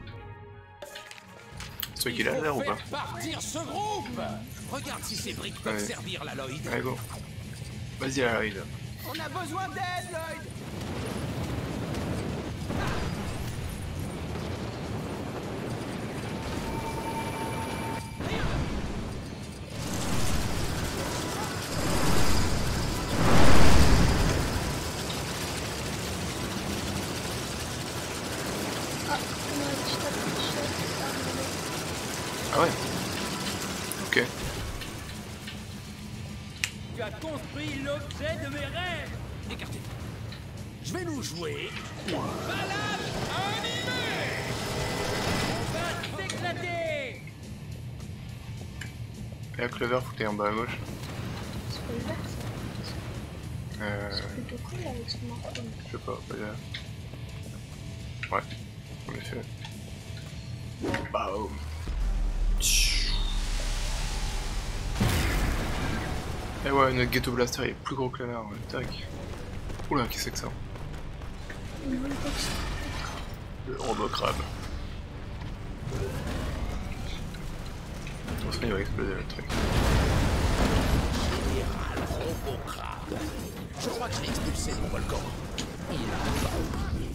A: C'est toi qui l'a l'air ou pas?
D: Partir ce groupe. Regarde si ces briques peuvent
A: Ouais.
D: servir la Lloyd.
A: Allez go. Vas-y la Lloyd.
E: On a besoin d'aide, Lloyd.
B: Ah, on a un petit affichage,
A: Ah ouais. Ok.
H: Tu as construit l'objet de mes rêves.
D: Écartez. Je vais nous jouer.
H: Balade animée. On va s'éclater.
A: Et la Clover, faut que t'ailles en bas à gauche.
B: le vert, ça.
A: Euh...
B: C'est plutôt cool avec ce marteau.
A: Je sais pas, bah, ouais, en effet. Baum. Et ouais, notre Ghetto Blaster il est plus gros que la mer, ouais, tac. Oula, qu'est-ce que c'est que ça? Le robocrabe. Attention, il va exploser le truc.
J: Général Robocrabe. Je crois que je l'ai expulsé de mon volcan. Il n'a pas oublié.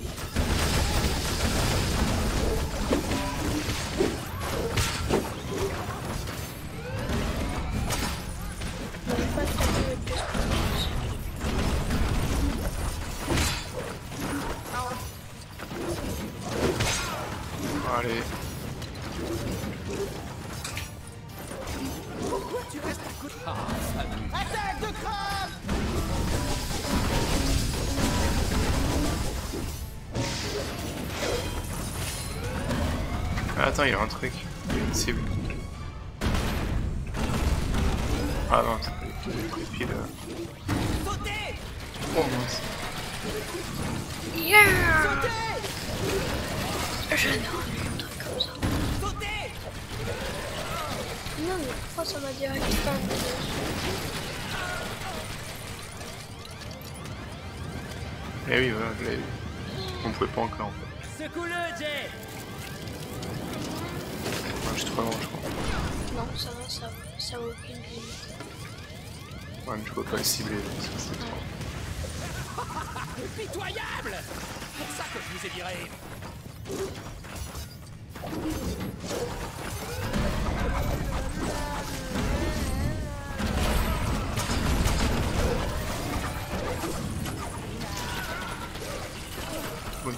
A: Allez.
E: Pourquoi tu restes à côté?
J: Ah, salut.
E: Attaque de crabe!
A: Ah, attends, il y a un truc. Il y a une cible. Ah non, c'est pas les piles.
E: Sautez!
A: Oh mince.
B: Yeah! J'adore les trucs comme ça.
E: Sautez!
B: Non, mais pourquoi ça m'a direct pas
A: Eh oui, voilà, je l'ai vu. On pouvait pas encore en fait.
C: Secoue-le, Jay!
A: Ah, je suis trop loin, je crois.
B: Non, ça va, ça va, ça a aucune limite.
A: Ouais, mais je peux pas le cibler, donc ça c'est trop.
J: Pitoyable! C'est pour ça que je vous ai viré.
A: Oui.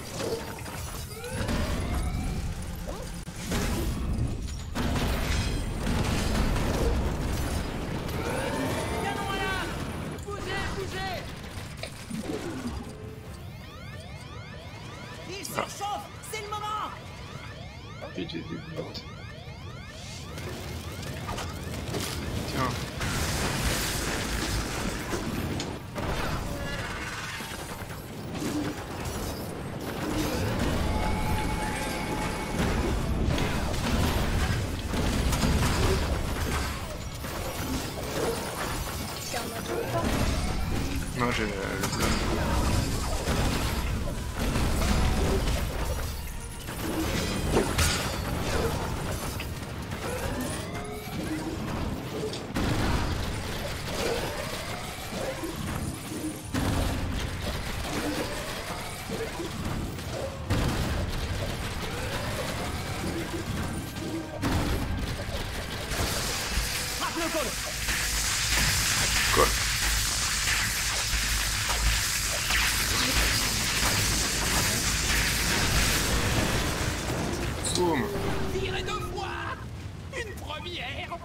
E: Il surchauffe! C'est le moment!
A: Vite, vite, vite, vite. Tiens. Non, j'ai le, le bleu. Quoi? Boum.
J: Tirez deux fois! Une première!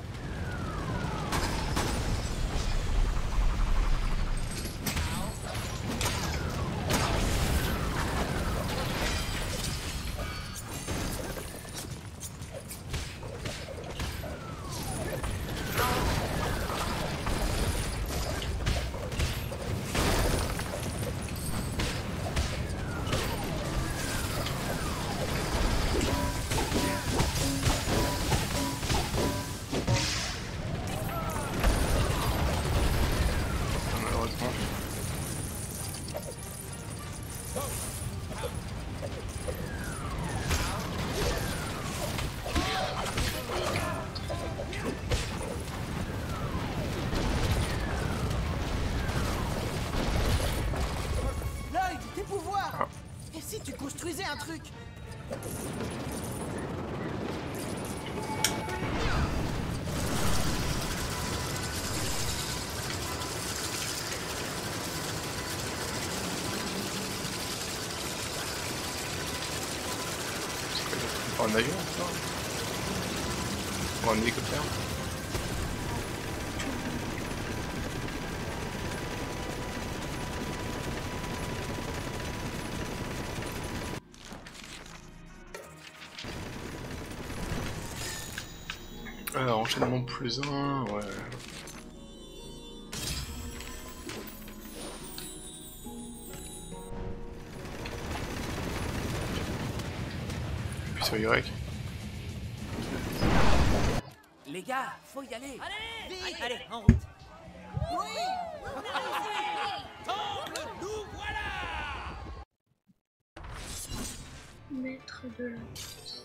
A: Malheureusement.
E: Lloyd, tes pouvoirs!
A: Ah.
E: Et si tu construisais un truc?
A: Pas un avion, ça? Ou un hélicoptère? Alors, enchaînement plus un, ouais. appuie sur Y.
D: Les gars, faut y aller.
H: Allez, vite. Allez, en route.
J: Nous voilà.
B: Maître de la course.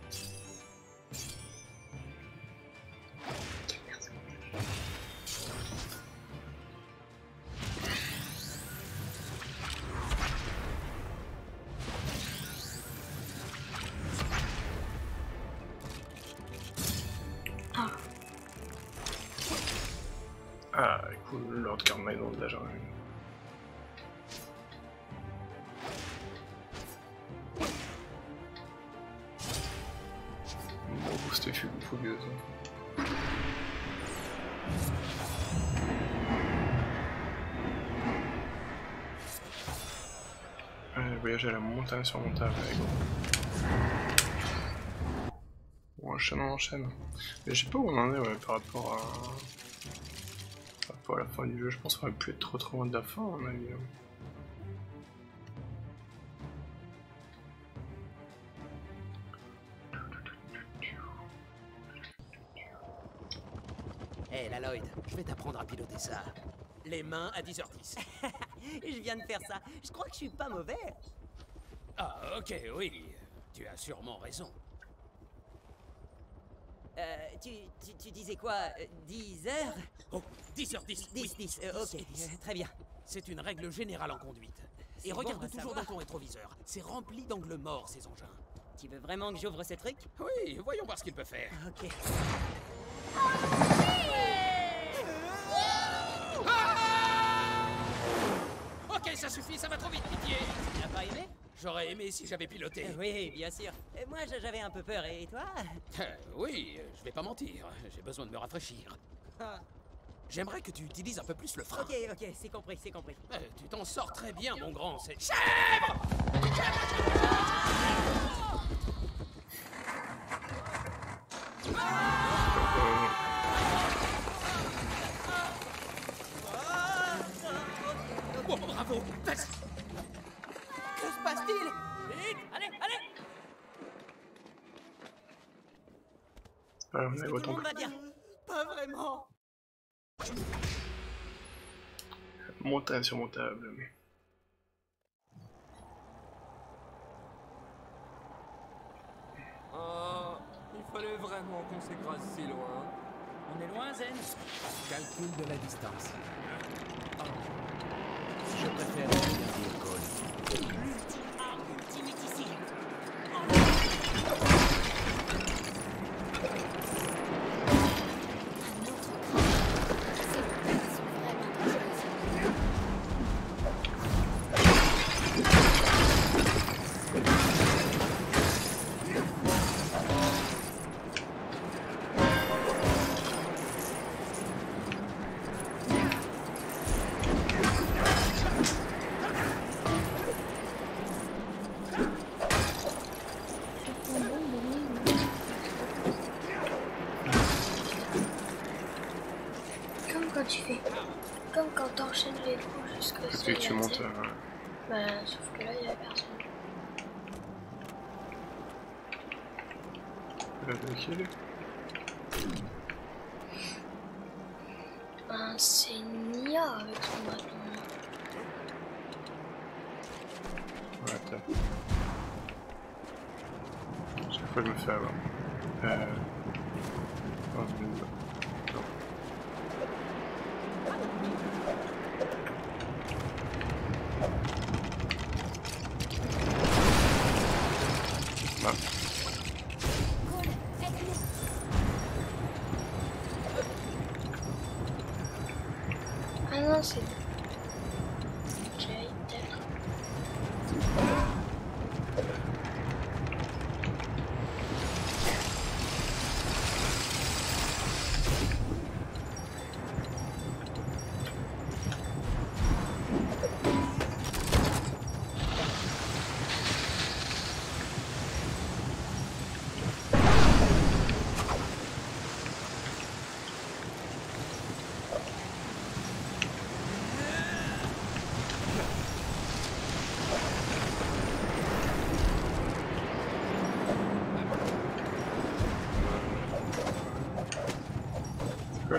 A: Ah, cool, Lord Carmageddon de la jungle. Bon, boost fougueuse. Allez, voyager à la montagne surmontable, allez go. On enchaîne, on enchaîne. Mais je sais pas où on en est ouais, par rapport à... Par rapport à la fin du jeu, je pense qu'on aurait pu être trop trop loin de la fin, à mon avis.
H: Hé, hey, la Lloyd, je vais t'apprendre à piloter ça. Les mains à dix heures dix. Je viens de faire ça. Je crois que je suis pas mauvais.
D: Ah, ok, oui. Tu as sûrement raison.
H: Euh, tu, tu, tu disais quoi euh, dix heures?
D: Oh, dix heures dix.
H: dix, dix, euh, ok, euh, très bien.
D: C'est une règle générale en conduite. Et
H: bon
D: regarde
H: à
D: toujours
H: savoir.
D: dans ton rétroviseur. C'est rempli d'angles morts, ces engins.
H: Tu veux vraiment que j'ouvre ces trucs?
D: Oui, voyons voir ce qu'il peut faire.
H: Ok.
D: Ok, ça suffit, ça va trop vite, pitié.
H: Tu n'as pas aimé?
D: J'aurais aimé si j'avais piloté.
H: Euh, Oui, bien sûr. Et moi, j'avais un peu peur. Et toi?
D: Euh, oui, je vais pas mentir. J'ai besoin de me rafraîchir. J'aimerais que tu utilises un peu plus le frein.
H: Ok, ok, c'est compris, c'est compris.
D: Euh, tu t'en sors très bien, mon grand. C'est chèvre. Oh, bravo. Vas-y.
E: Que se passe-t-il?
H: Vite, allez, allez.
A: Ah, on
H: Tout
A: est
H: le
A: autant
H: monde va bien.
E: Pas vraiment.
A: montagne surmontable, mais...
F: Oh, il fallait vraiment qu'on s'écrase si loin.
C: On est loin, Zen?
D: Calcul de la distance.
J: Je préfère bien dire Cole.
H: Arme ultimate ici.
B: Tu fais comme quand t'enchaînes les trous jusqu'au
A: Est-ce que tu montes euh...
B: Bah, sauf que là, il y a personne.
A: là avec elle
B: Ben, c'est Nia avec son bâton.
A: Ouais, t'as. Chaque fois, je me fais avoir. Euh... Oh, je me...
B: Ah non, c'est... Jay, peut-être.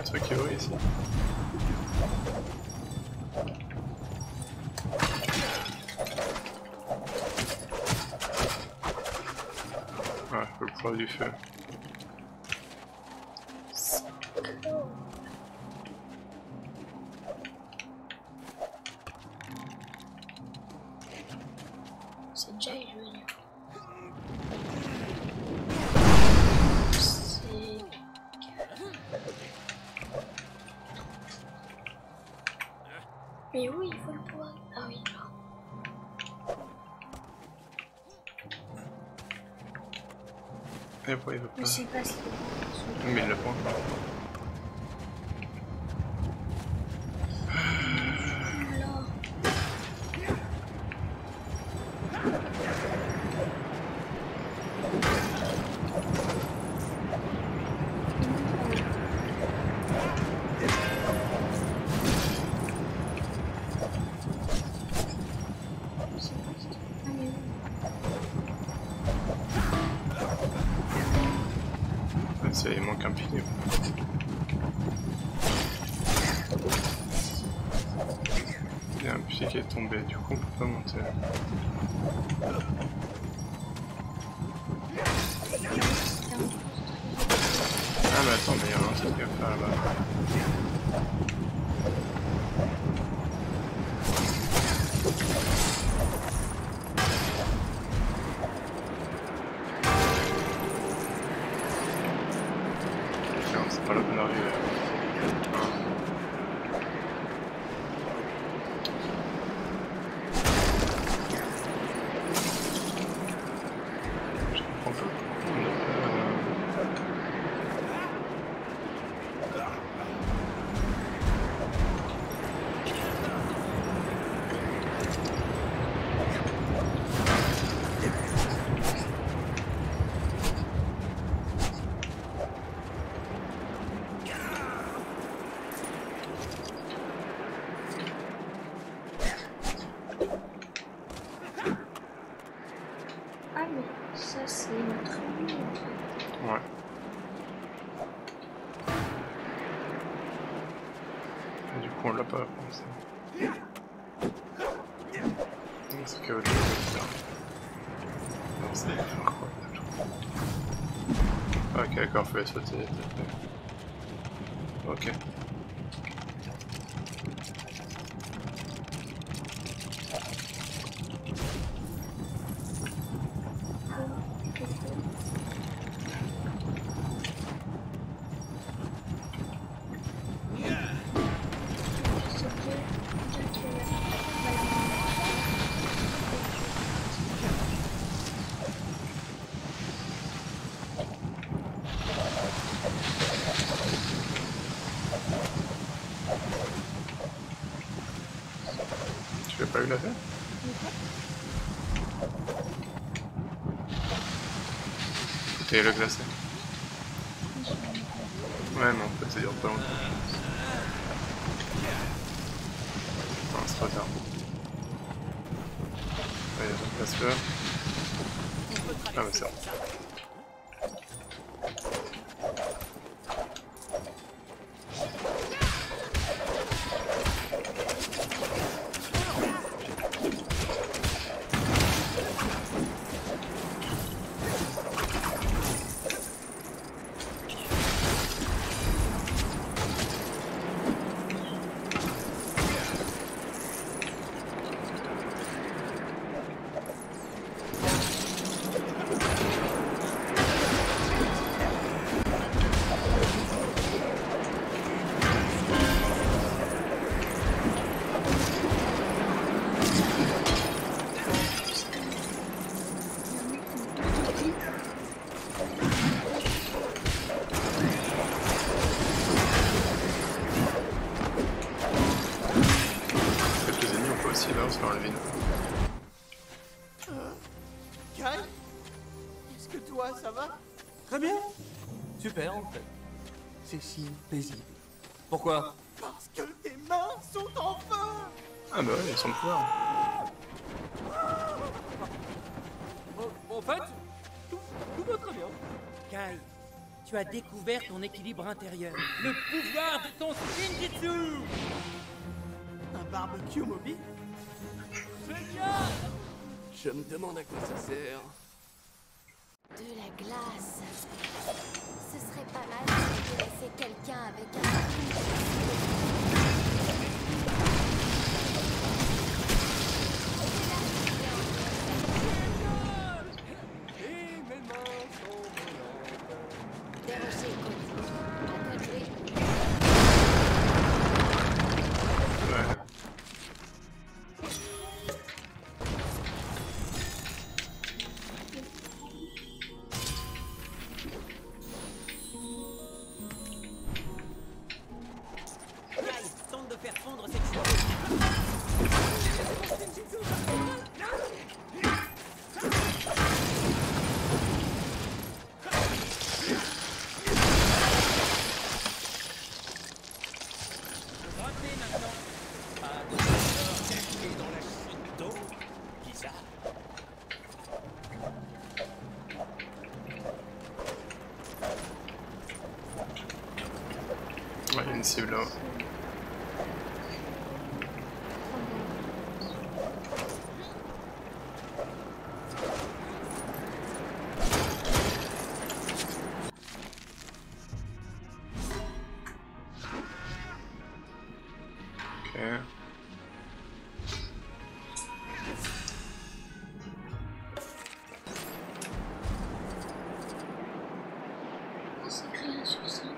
A: truc qui brille ici. Ouais, le poids du feu.
B: C'est Jay, je veux dire. Mais oui, il faut le pouvoir. Ah oui, là.
A: Et pourquoi il veut pas?
B: Je sais pas si.
A: Mais il l'a pas encore. Il manque un pilier. Il y a un pilier qui est tombé, du coup on peut pas monter. Ah mais attends, mais il y a un truc à faire là-bas. C'est pas la bonne arrivée. Je comprends pas pourquoi on n'a
B: Ah mais ça c'est notre ami en fait.
A: Ouais. Et du coup on l'a pas pensé. C'est que autre chose à faire. Non, c'est faire quoi déjà? Ok, d'accord, faut les sauter. Ok. Tu l'as pas eu la fait? T'es le glacé. Ouais mais en fait ça dure pas longtemps. Non c'est trop tard. Allez, je passe là. Ah mais c'est bon. Dans le vide.
E: Euh, Kyle, est-ce que toi, ça va?
F: Très bien. Super, en fait. C'est si paisible. Pourquoi?
E: Parce que tes mains sont en feu.
A: Ah bah ouais, ils sont pouvoir.
F: En, en fait, tout, tout va très bien.
H: Kyle,
C: Tu as découvert ton équilibre intérieur. Le pouvoir de ton Shinjitsu.
E: Un barbecue mobile?
C: Génial!
F: Je me demande à quoi ça sert.
G: De la glace. Ce serait pas mal d'intéresser quelqu'un avec un...
H: Tente de faire fondre cette chose.
C: Raté maintenant.
J: Un trésor caché dans la chute d'eau. Bizarre.
A: Ouais, il y a une cible là. Ok.
B: C'est créé un sur cinq.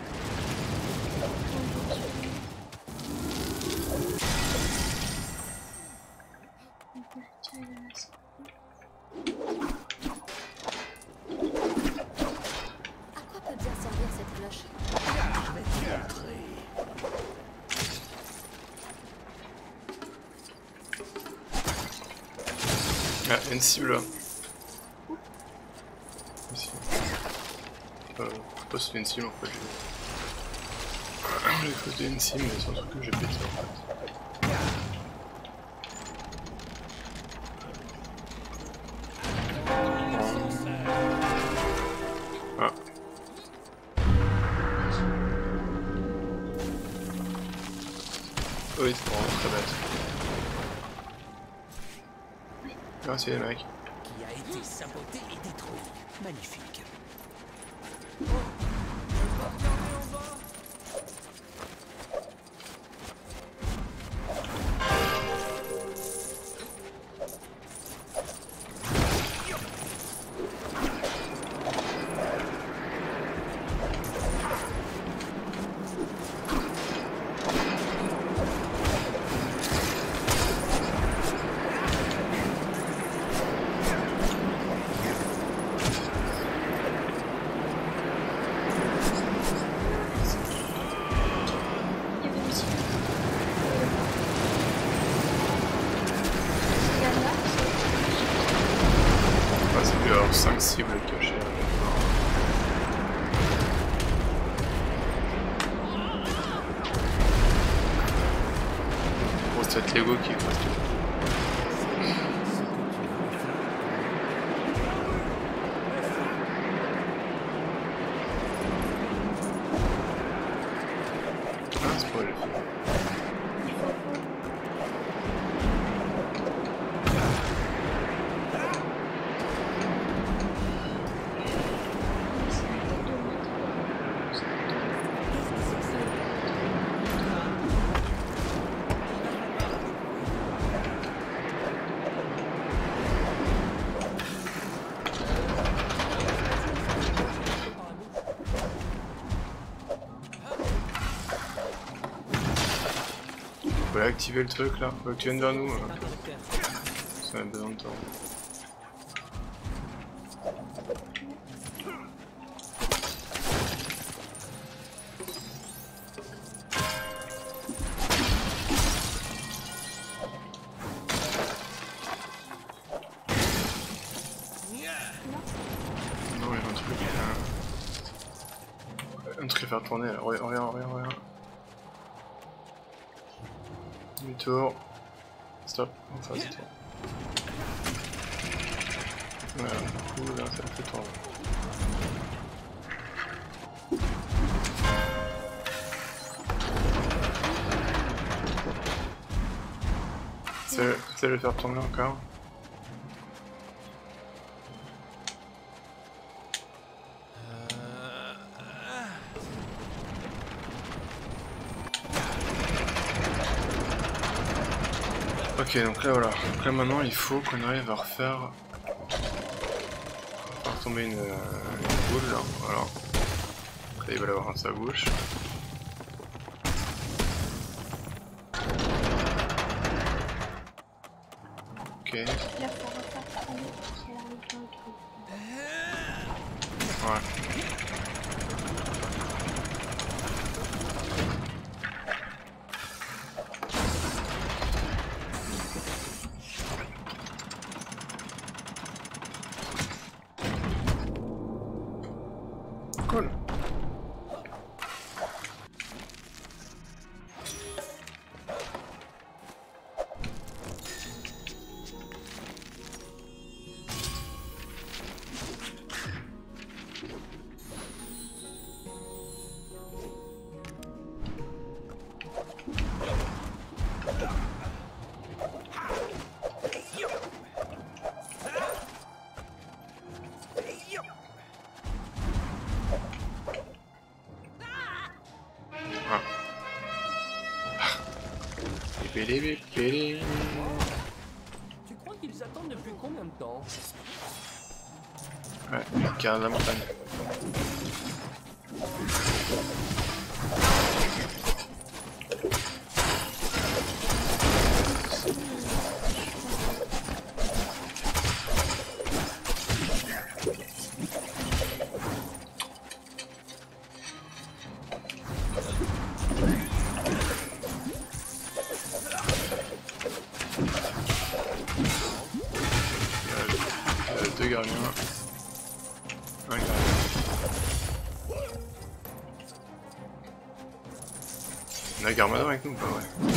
G: À quoi peut bien servir cette cloche?
J: Je vais te montrer.
A: Ah, il y a une cible là. Ici. Euh, je sais pas si c'est une cible en fait. J'ai cru que c'était une cible, mais c'est un truc que j'ai pété en fait. Ah. Oui, c'est vraiment très bête. Merci les mecs.
J: Qui a été saboté et détruit. Magnifique.
A: cinq cibles cachées. Bon, c'est peut-être Lego qui est presque. Ah, c'est pas le fait. On va activer le truc là, faut que tu viennes vers nous. Hein. Ça a besoin de temps. Non, il y a un truc. Euh... Un truc à faire tourner là. Regarde, regarde, regarde. Demi-tour. Stop, on fait ce tour. Voilà, du coup là ça me fait tourner. Essaye de le faire tomber encore. Ok, donc là voilà. Donc là maintenant il faut qu'on arrive à refaire. Faire tomber une, une boule là. Voilà. Après il va l'avoir dans sa bouche. Ok.
B: Là, faut refaire tomber parce qu'elle arrive dans le truc.
A: Ouais. Cool.
F: Tu crois qu'ils attendent depuis combien de temps?
A: Ouais, garde la montagne. Deux gardiens. Un gardien. On a Garmadon avec nous ou pas? Ouais.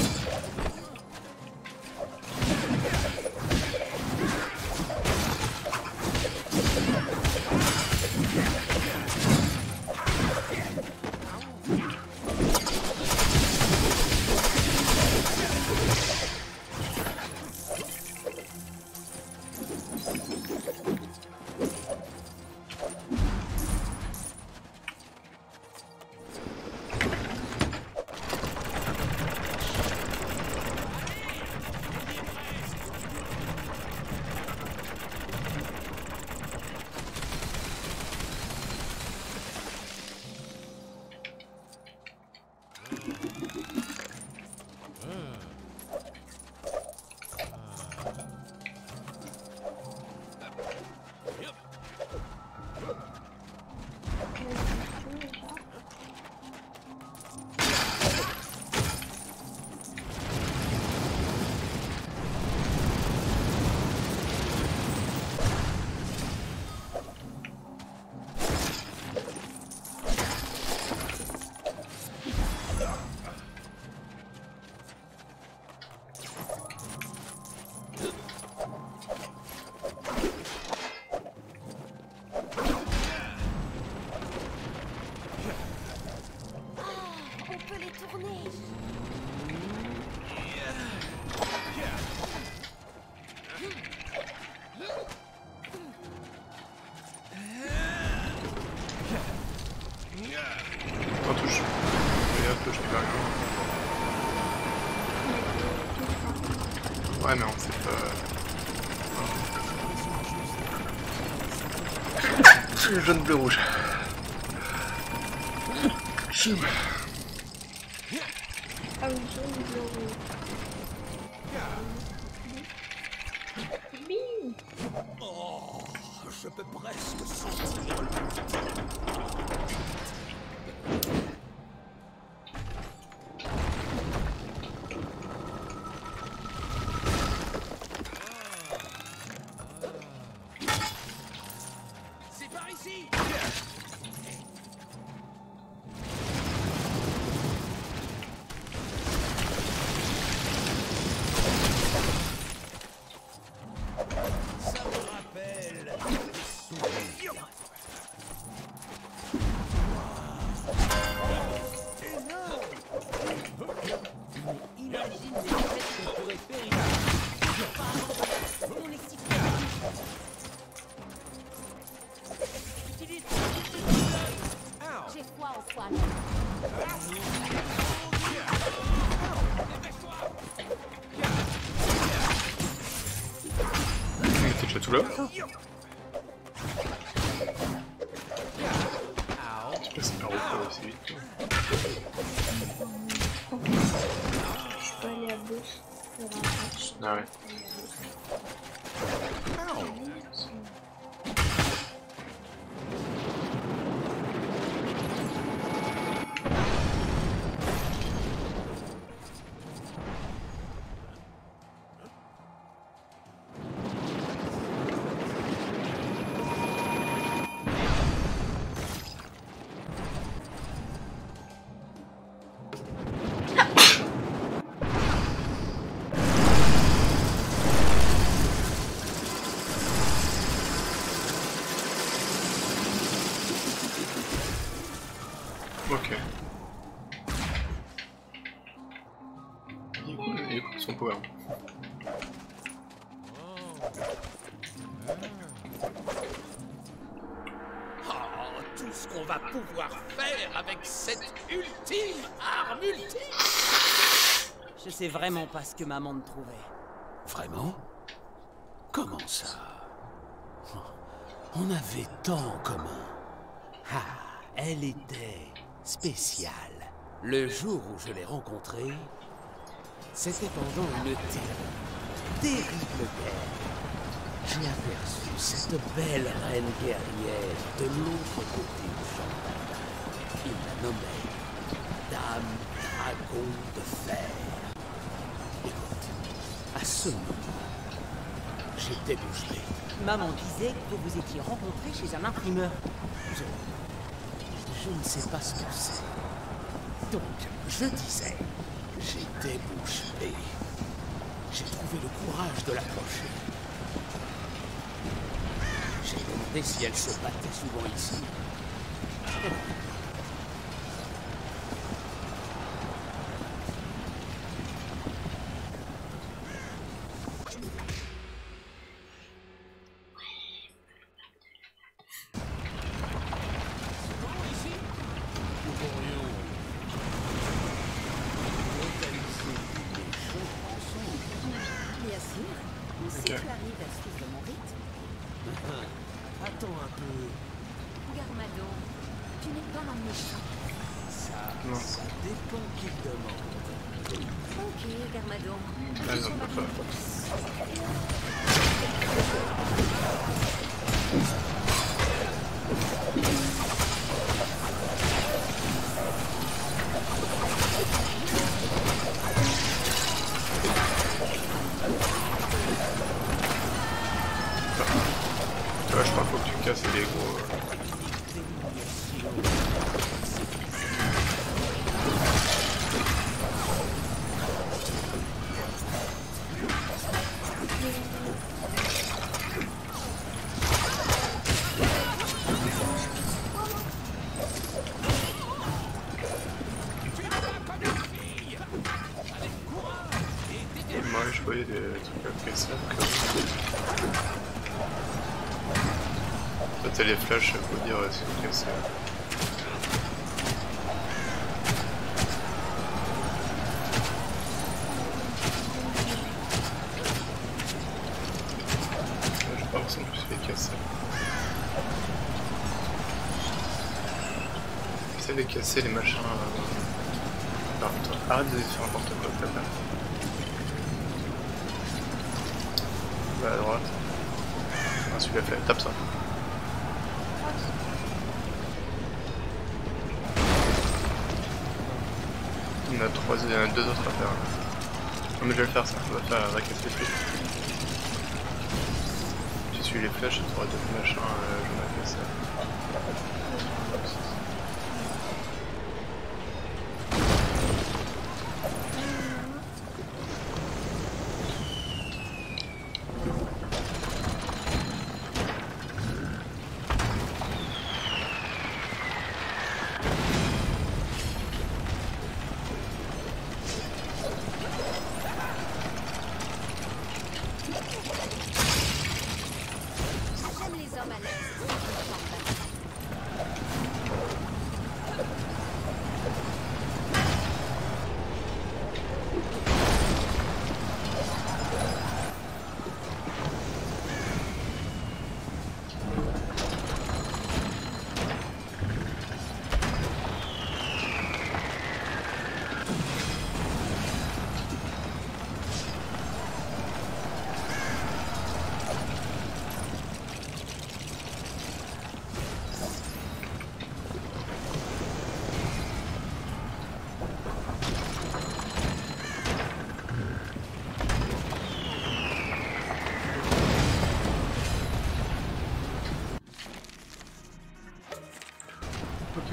A: On touche. Regarde, touche les gardiens. Ouais, mais on sait pas. Le jaune, bleu, rouge. Chim.
B: Ah oui, jaune, bleu, rouge. Bim.
J: Oh, je peux presque sentir le... C'est par ici. Ça me rappelle des souvenirs. Énorme. Imagine les effets qu'on pourrait faire ici.
H: Mon excitant. Utilise.
G: J'ai foi en toi.
A: Il était déjà tout là. Je sais pas si c'est par où pour aussi vite.
B: Je peux aller à gauche pour un match.
A: Ah ouais. Ok. Il est cool, il est cool son power.
J: Oh, tout ce qu'on va pouvoir faire avec cette ultime arme ultime.
H: Je sais vraiment pas ce que maman me trouvait.
D: Vraiment? Comment ça? On avait tant en commun. Ah, elle était spéciale. Le jour où je l'ai rencontrée, c'était pendant une terrible, terrible guerre. J'ai aperçu cette belle reine guerrière de l'autre côté du champ. Il la nommait Dame Dragon de Fer. Écoute, à ce moment, j'étais bouche bée.
H: Maman disait que vous vous étiez rencontrés chez un imprimeur.
D: Je... je ne sais pas ce que c'est. Donc, je disais, j'étais bouche bée. J'ai trouvé le courage de l'approcher. J'ai demandé si elle se battait souvent ici.
G: Bien sûr, on sait que tu arrives à suivre mon rythme.
D: Attends un peu.
G: Garmadon, tu n'es pas un méchant.
D: Ça,
A: Non.
D: ça dépend qui demande.
G: Ok, Garmadon.
A: Ah non, pas ça. Tu vois, je crois qu'il faut que tu casses les gros. Moi, je voyais des trucs après ça. Toi, t'as les flashs, faut dire si vous cassez. J'ai pas l'impression que je suis cassé. J'essaie de casser les machins. Euh... Par contre, arrête de faire n'importe quoi, s'il te plaît. Va à droite. Ah, celui-là fait. Tape ça. On a trois, il y en a deux autres à faire. Non mais je vais le faire ça, on va faire la raquette les flèches. Tu suis les flèches, tu auras deux machins, euh, je vais faire ça.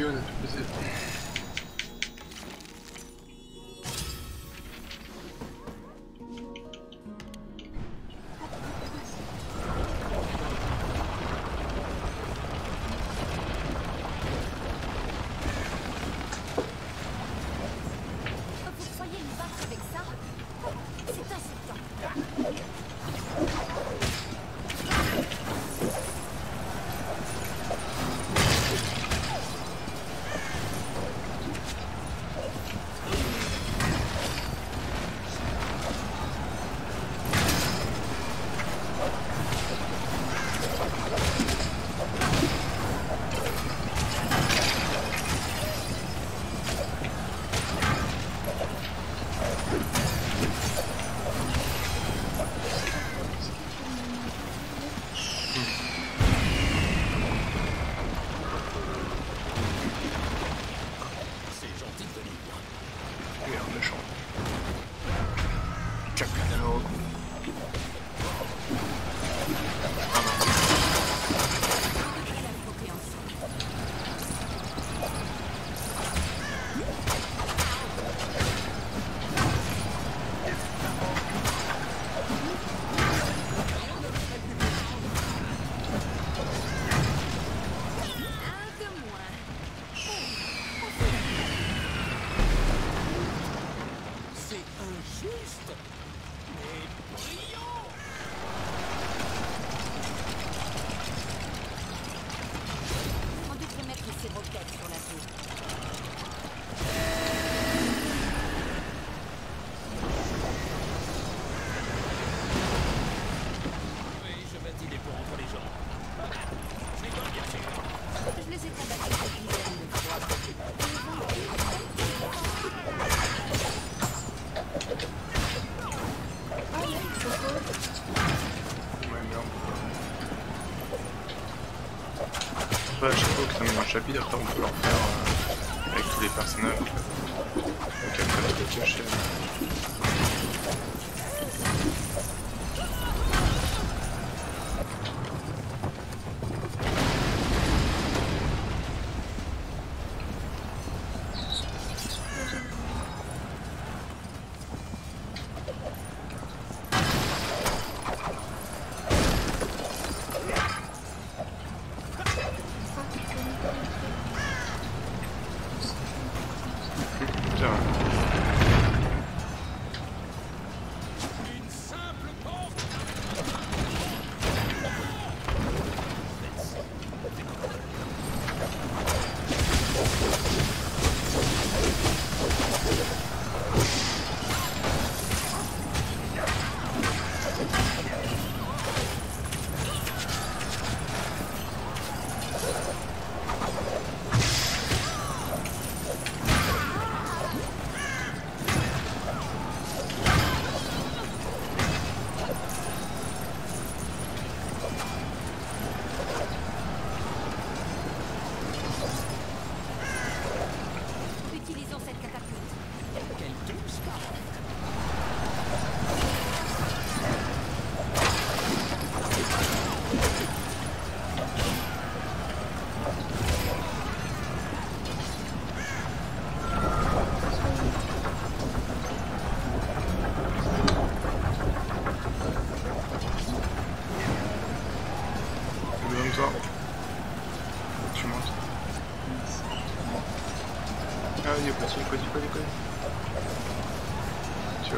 A: gun, fait plaisir.
G: Vous croyez nous battre avec ça? C'est insultant.
A: À chaque fois que ça met un chapitre, après on peut le refaire euh, avec tous les personnages. Donc après tout caché. Ah, il est pas, il est pas, il est pas, il est pas. Ciao.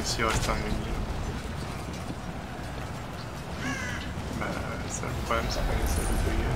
A: s'il reste un ennemi. Bah ça le problème c'est qu'on essaie de bugger.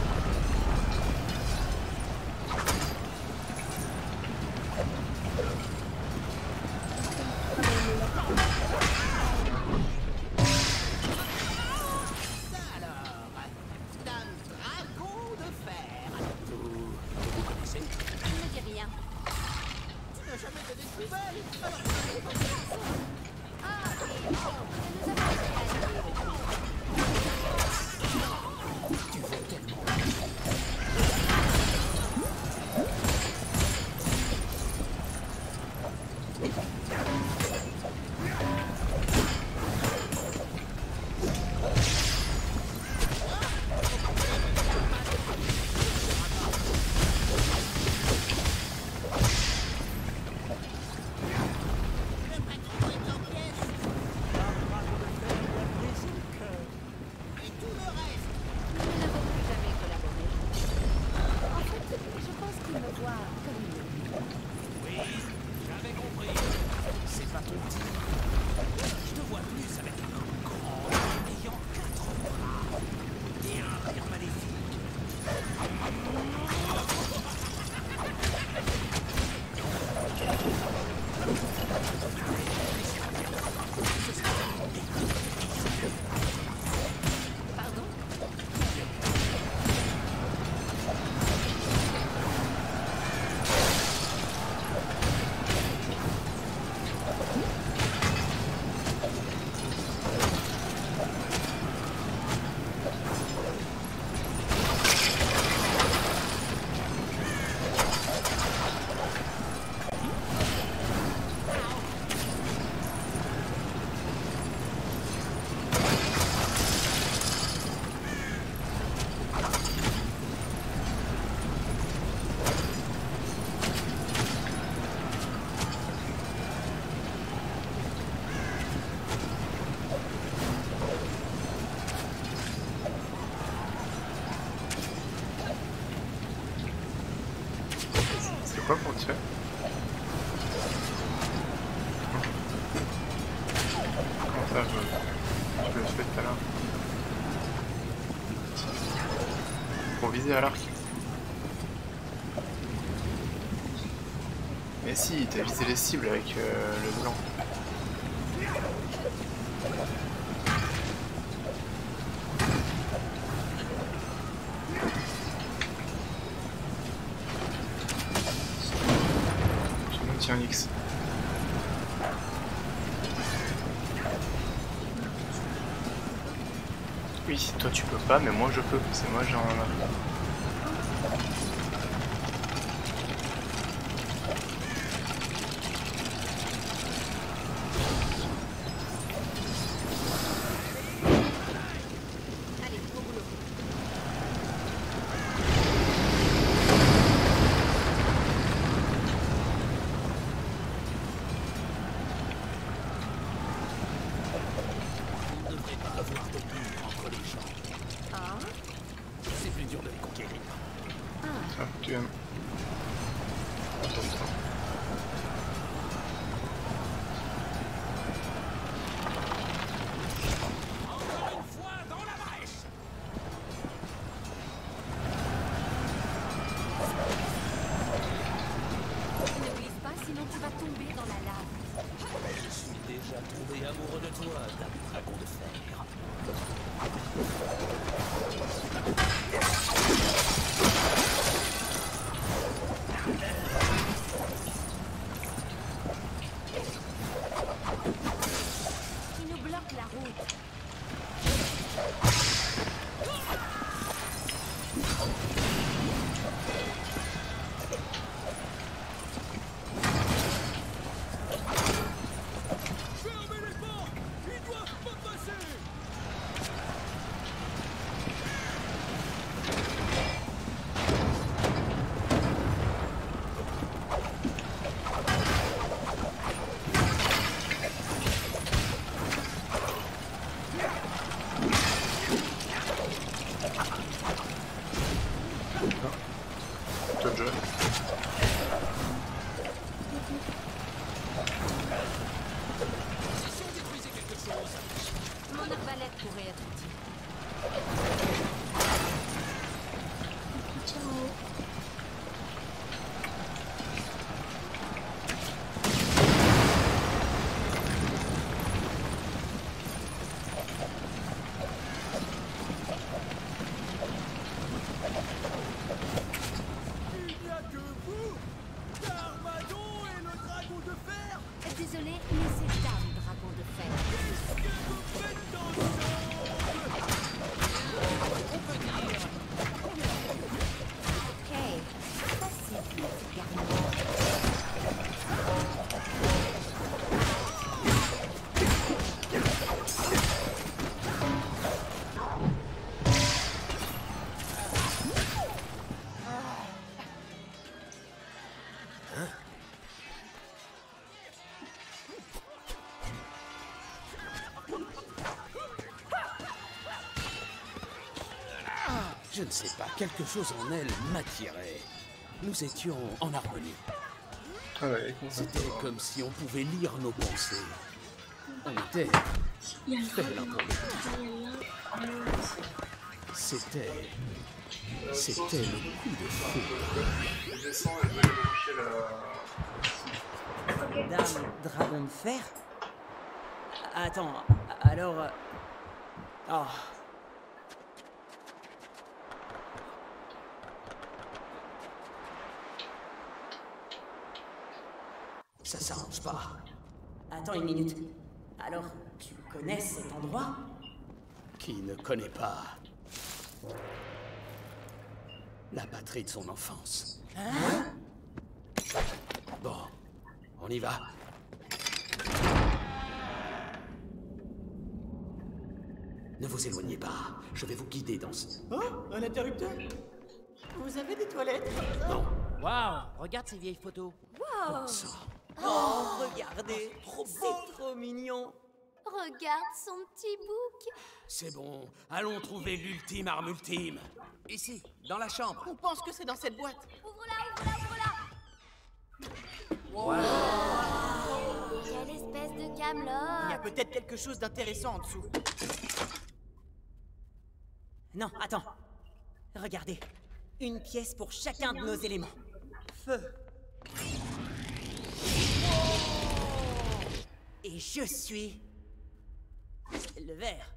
A: Quoi pour tirer? Comment ça je... je le fais tout à l'heure? Pour viser à l'arc. Mais si, t'as visé les cibles avec euh, le blanc. Un X. Oui, toi tu peux pas, mais moi je peux, c'est moi j'ai un...
J: Si on détruisait quelque chose.
G: Mon arbalète pourrait être utile.
B: Ciao.
E: Il n'y a que vous, Garmadon et le dragon de fer.
G: Désolé, mais c'est Dame Dragon de Fer.
E: Qu'est-ce que vous faites dans ce
J: On peut dire.
G: Ok, facile, Garmadon.
D: Je ne sais pas, quelque chose en elle m'attirait. Nous étions en harmonie.
A: Ah ouais, comment ça
D: C'était
A: va?
D: comme si on pouvait lire nos pensées. On était
B: Il y a le
D: faits l'un pour l'autre.
B: dragon.
D: C'était... C'était le coup de foudre.
A: Je descends et je vais débloquer la...
H: Dame Dragon de Fer? Attends, alors... euh, Oh...
D: Ça s'arrange pas.
H: Attends une minute. Alors, tu connais cet endroit?
D: Qui ne connaît pas la patrie de son enfance?
H: Hein?
D: Bon, on y va. Ne vous éloignez pas, je vais vous guider dans ce...
E: Oh, un interrupteur. Vous avez des toilettes?
D: Non,
C: Waouh, regarde ces vieilles photos.
G: Wow!
D: ça.
H: Oh, regardez, c'est trop mignon.
G: Regarde son petit bouc.
D: C'est bon, allons trouver l'ultime arme ultime.
C: Ici, dans la chambre.
E: On pense que c'est dans cette boîte.
G: Ouvre-la, ouvre-la, ouvre-la. Quelle espèce de
E: Il y a
G: camelot.
E: peut-être quelque chose d'intéressant en dessous.
H: Non, attends. Regardez. Une pièce pour chacun de nos éléments. Feu. Et je suis... le verre.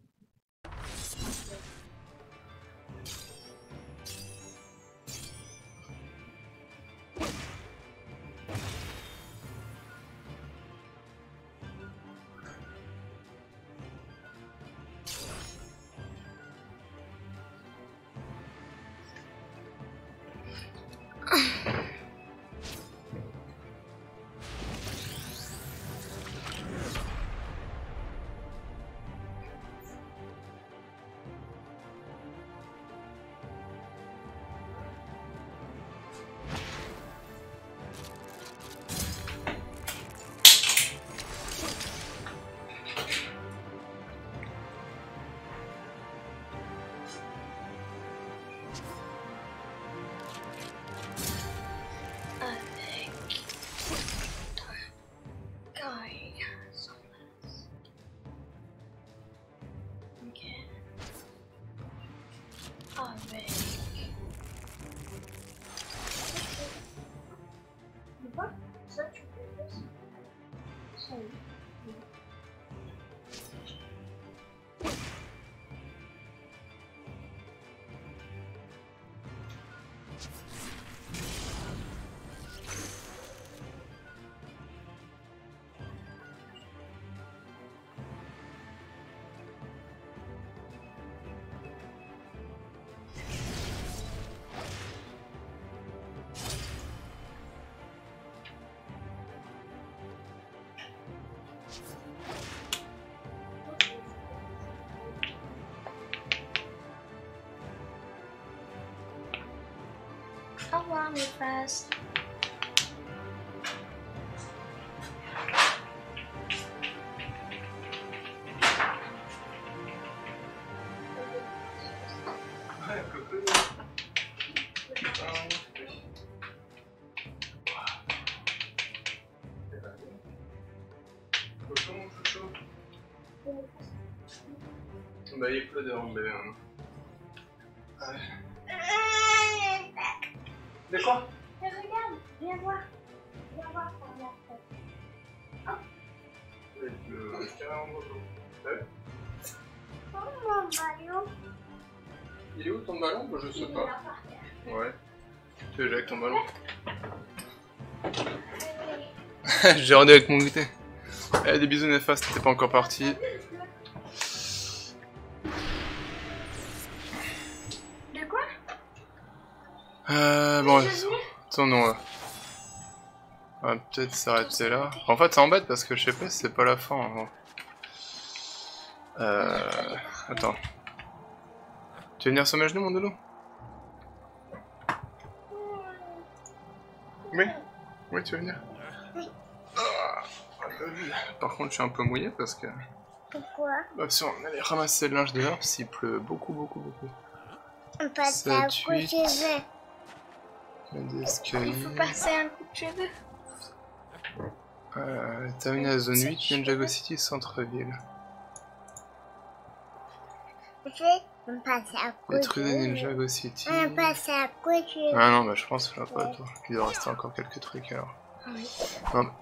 B: Au revoir mes fesses.
A: Bah il pleut dehors, mais... Euh... Ouais. De quoi?
B: Mais regarde, viens voir. Viens voir ton verre. Oh.
A: Il pleut carrément beaucoup. Ouais.
B: Oh mon ballon.
A: Il est où ton ballon? Bah, je sais
B: Il est
A: pas.
B: là par terre.
A: Ouais. Tu es déjà avec ton ballon? J'ai rendu avec mon goûter. Eh, des bisous néfastes, t'es pas encore parti.
B: De quoi?
A: Euh, bon, attendons là. On va peut-être s'arrêter là. En fait, ça embête parce que je sais pas si c'est pas la fin. Hein. Euh. Attends. Tu veux venir sur mes genoux, mon dodo? Oui? Oui, tu veux venir? Ah, par contre, je suis un peu mouillé parce que...
B: Pourquoi?
A: Bah, si on allait ramasser le linge dehors, s'il pleut beaucoup, beaucoup, beaucoup.
B: On passe à un coup de cheveux.
A: Il
B: faut passer un coup de cheveux.
A: Euh, terminé la zone huit, Ninjago City, centre-ville.
B: On passe à coup de
A: Détruire
B: cheveux.
A: Ninjago City.
B: On passe à coup de cheveux.
A: Ah non, bah je pense que là pas toi. Il doit rester encore quelques trucs alors.
B: Oui.
A: Non.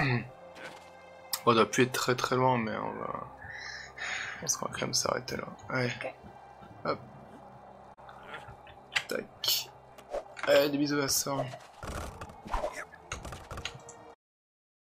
A: On doit plus être très très loin, mais on va. On va quand même s'arrêter là. Allez.
B: Okay.
A: Hop. Tac. Allez, des bisous à ça.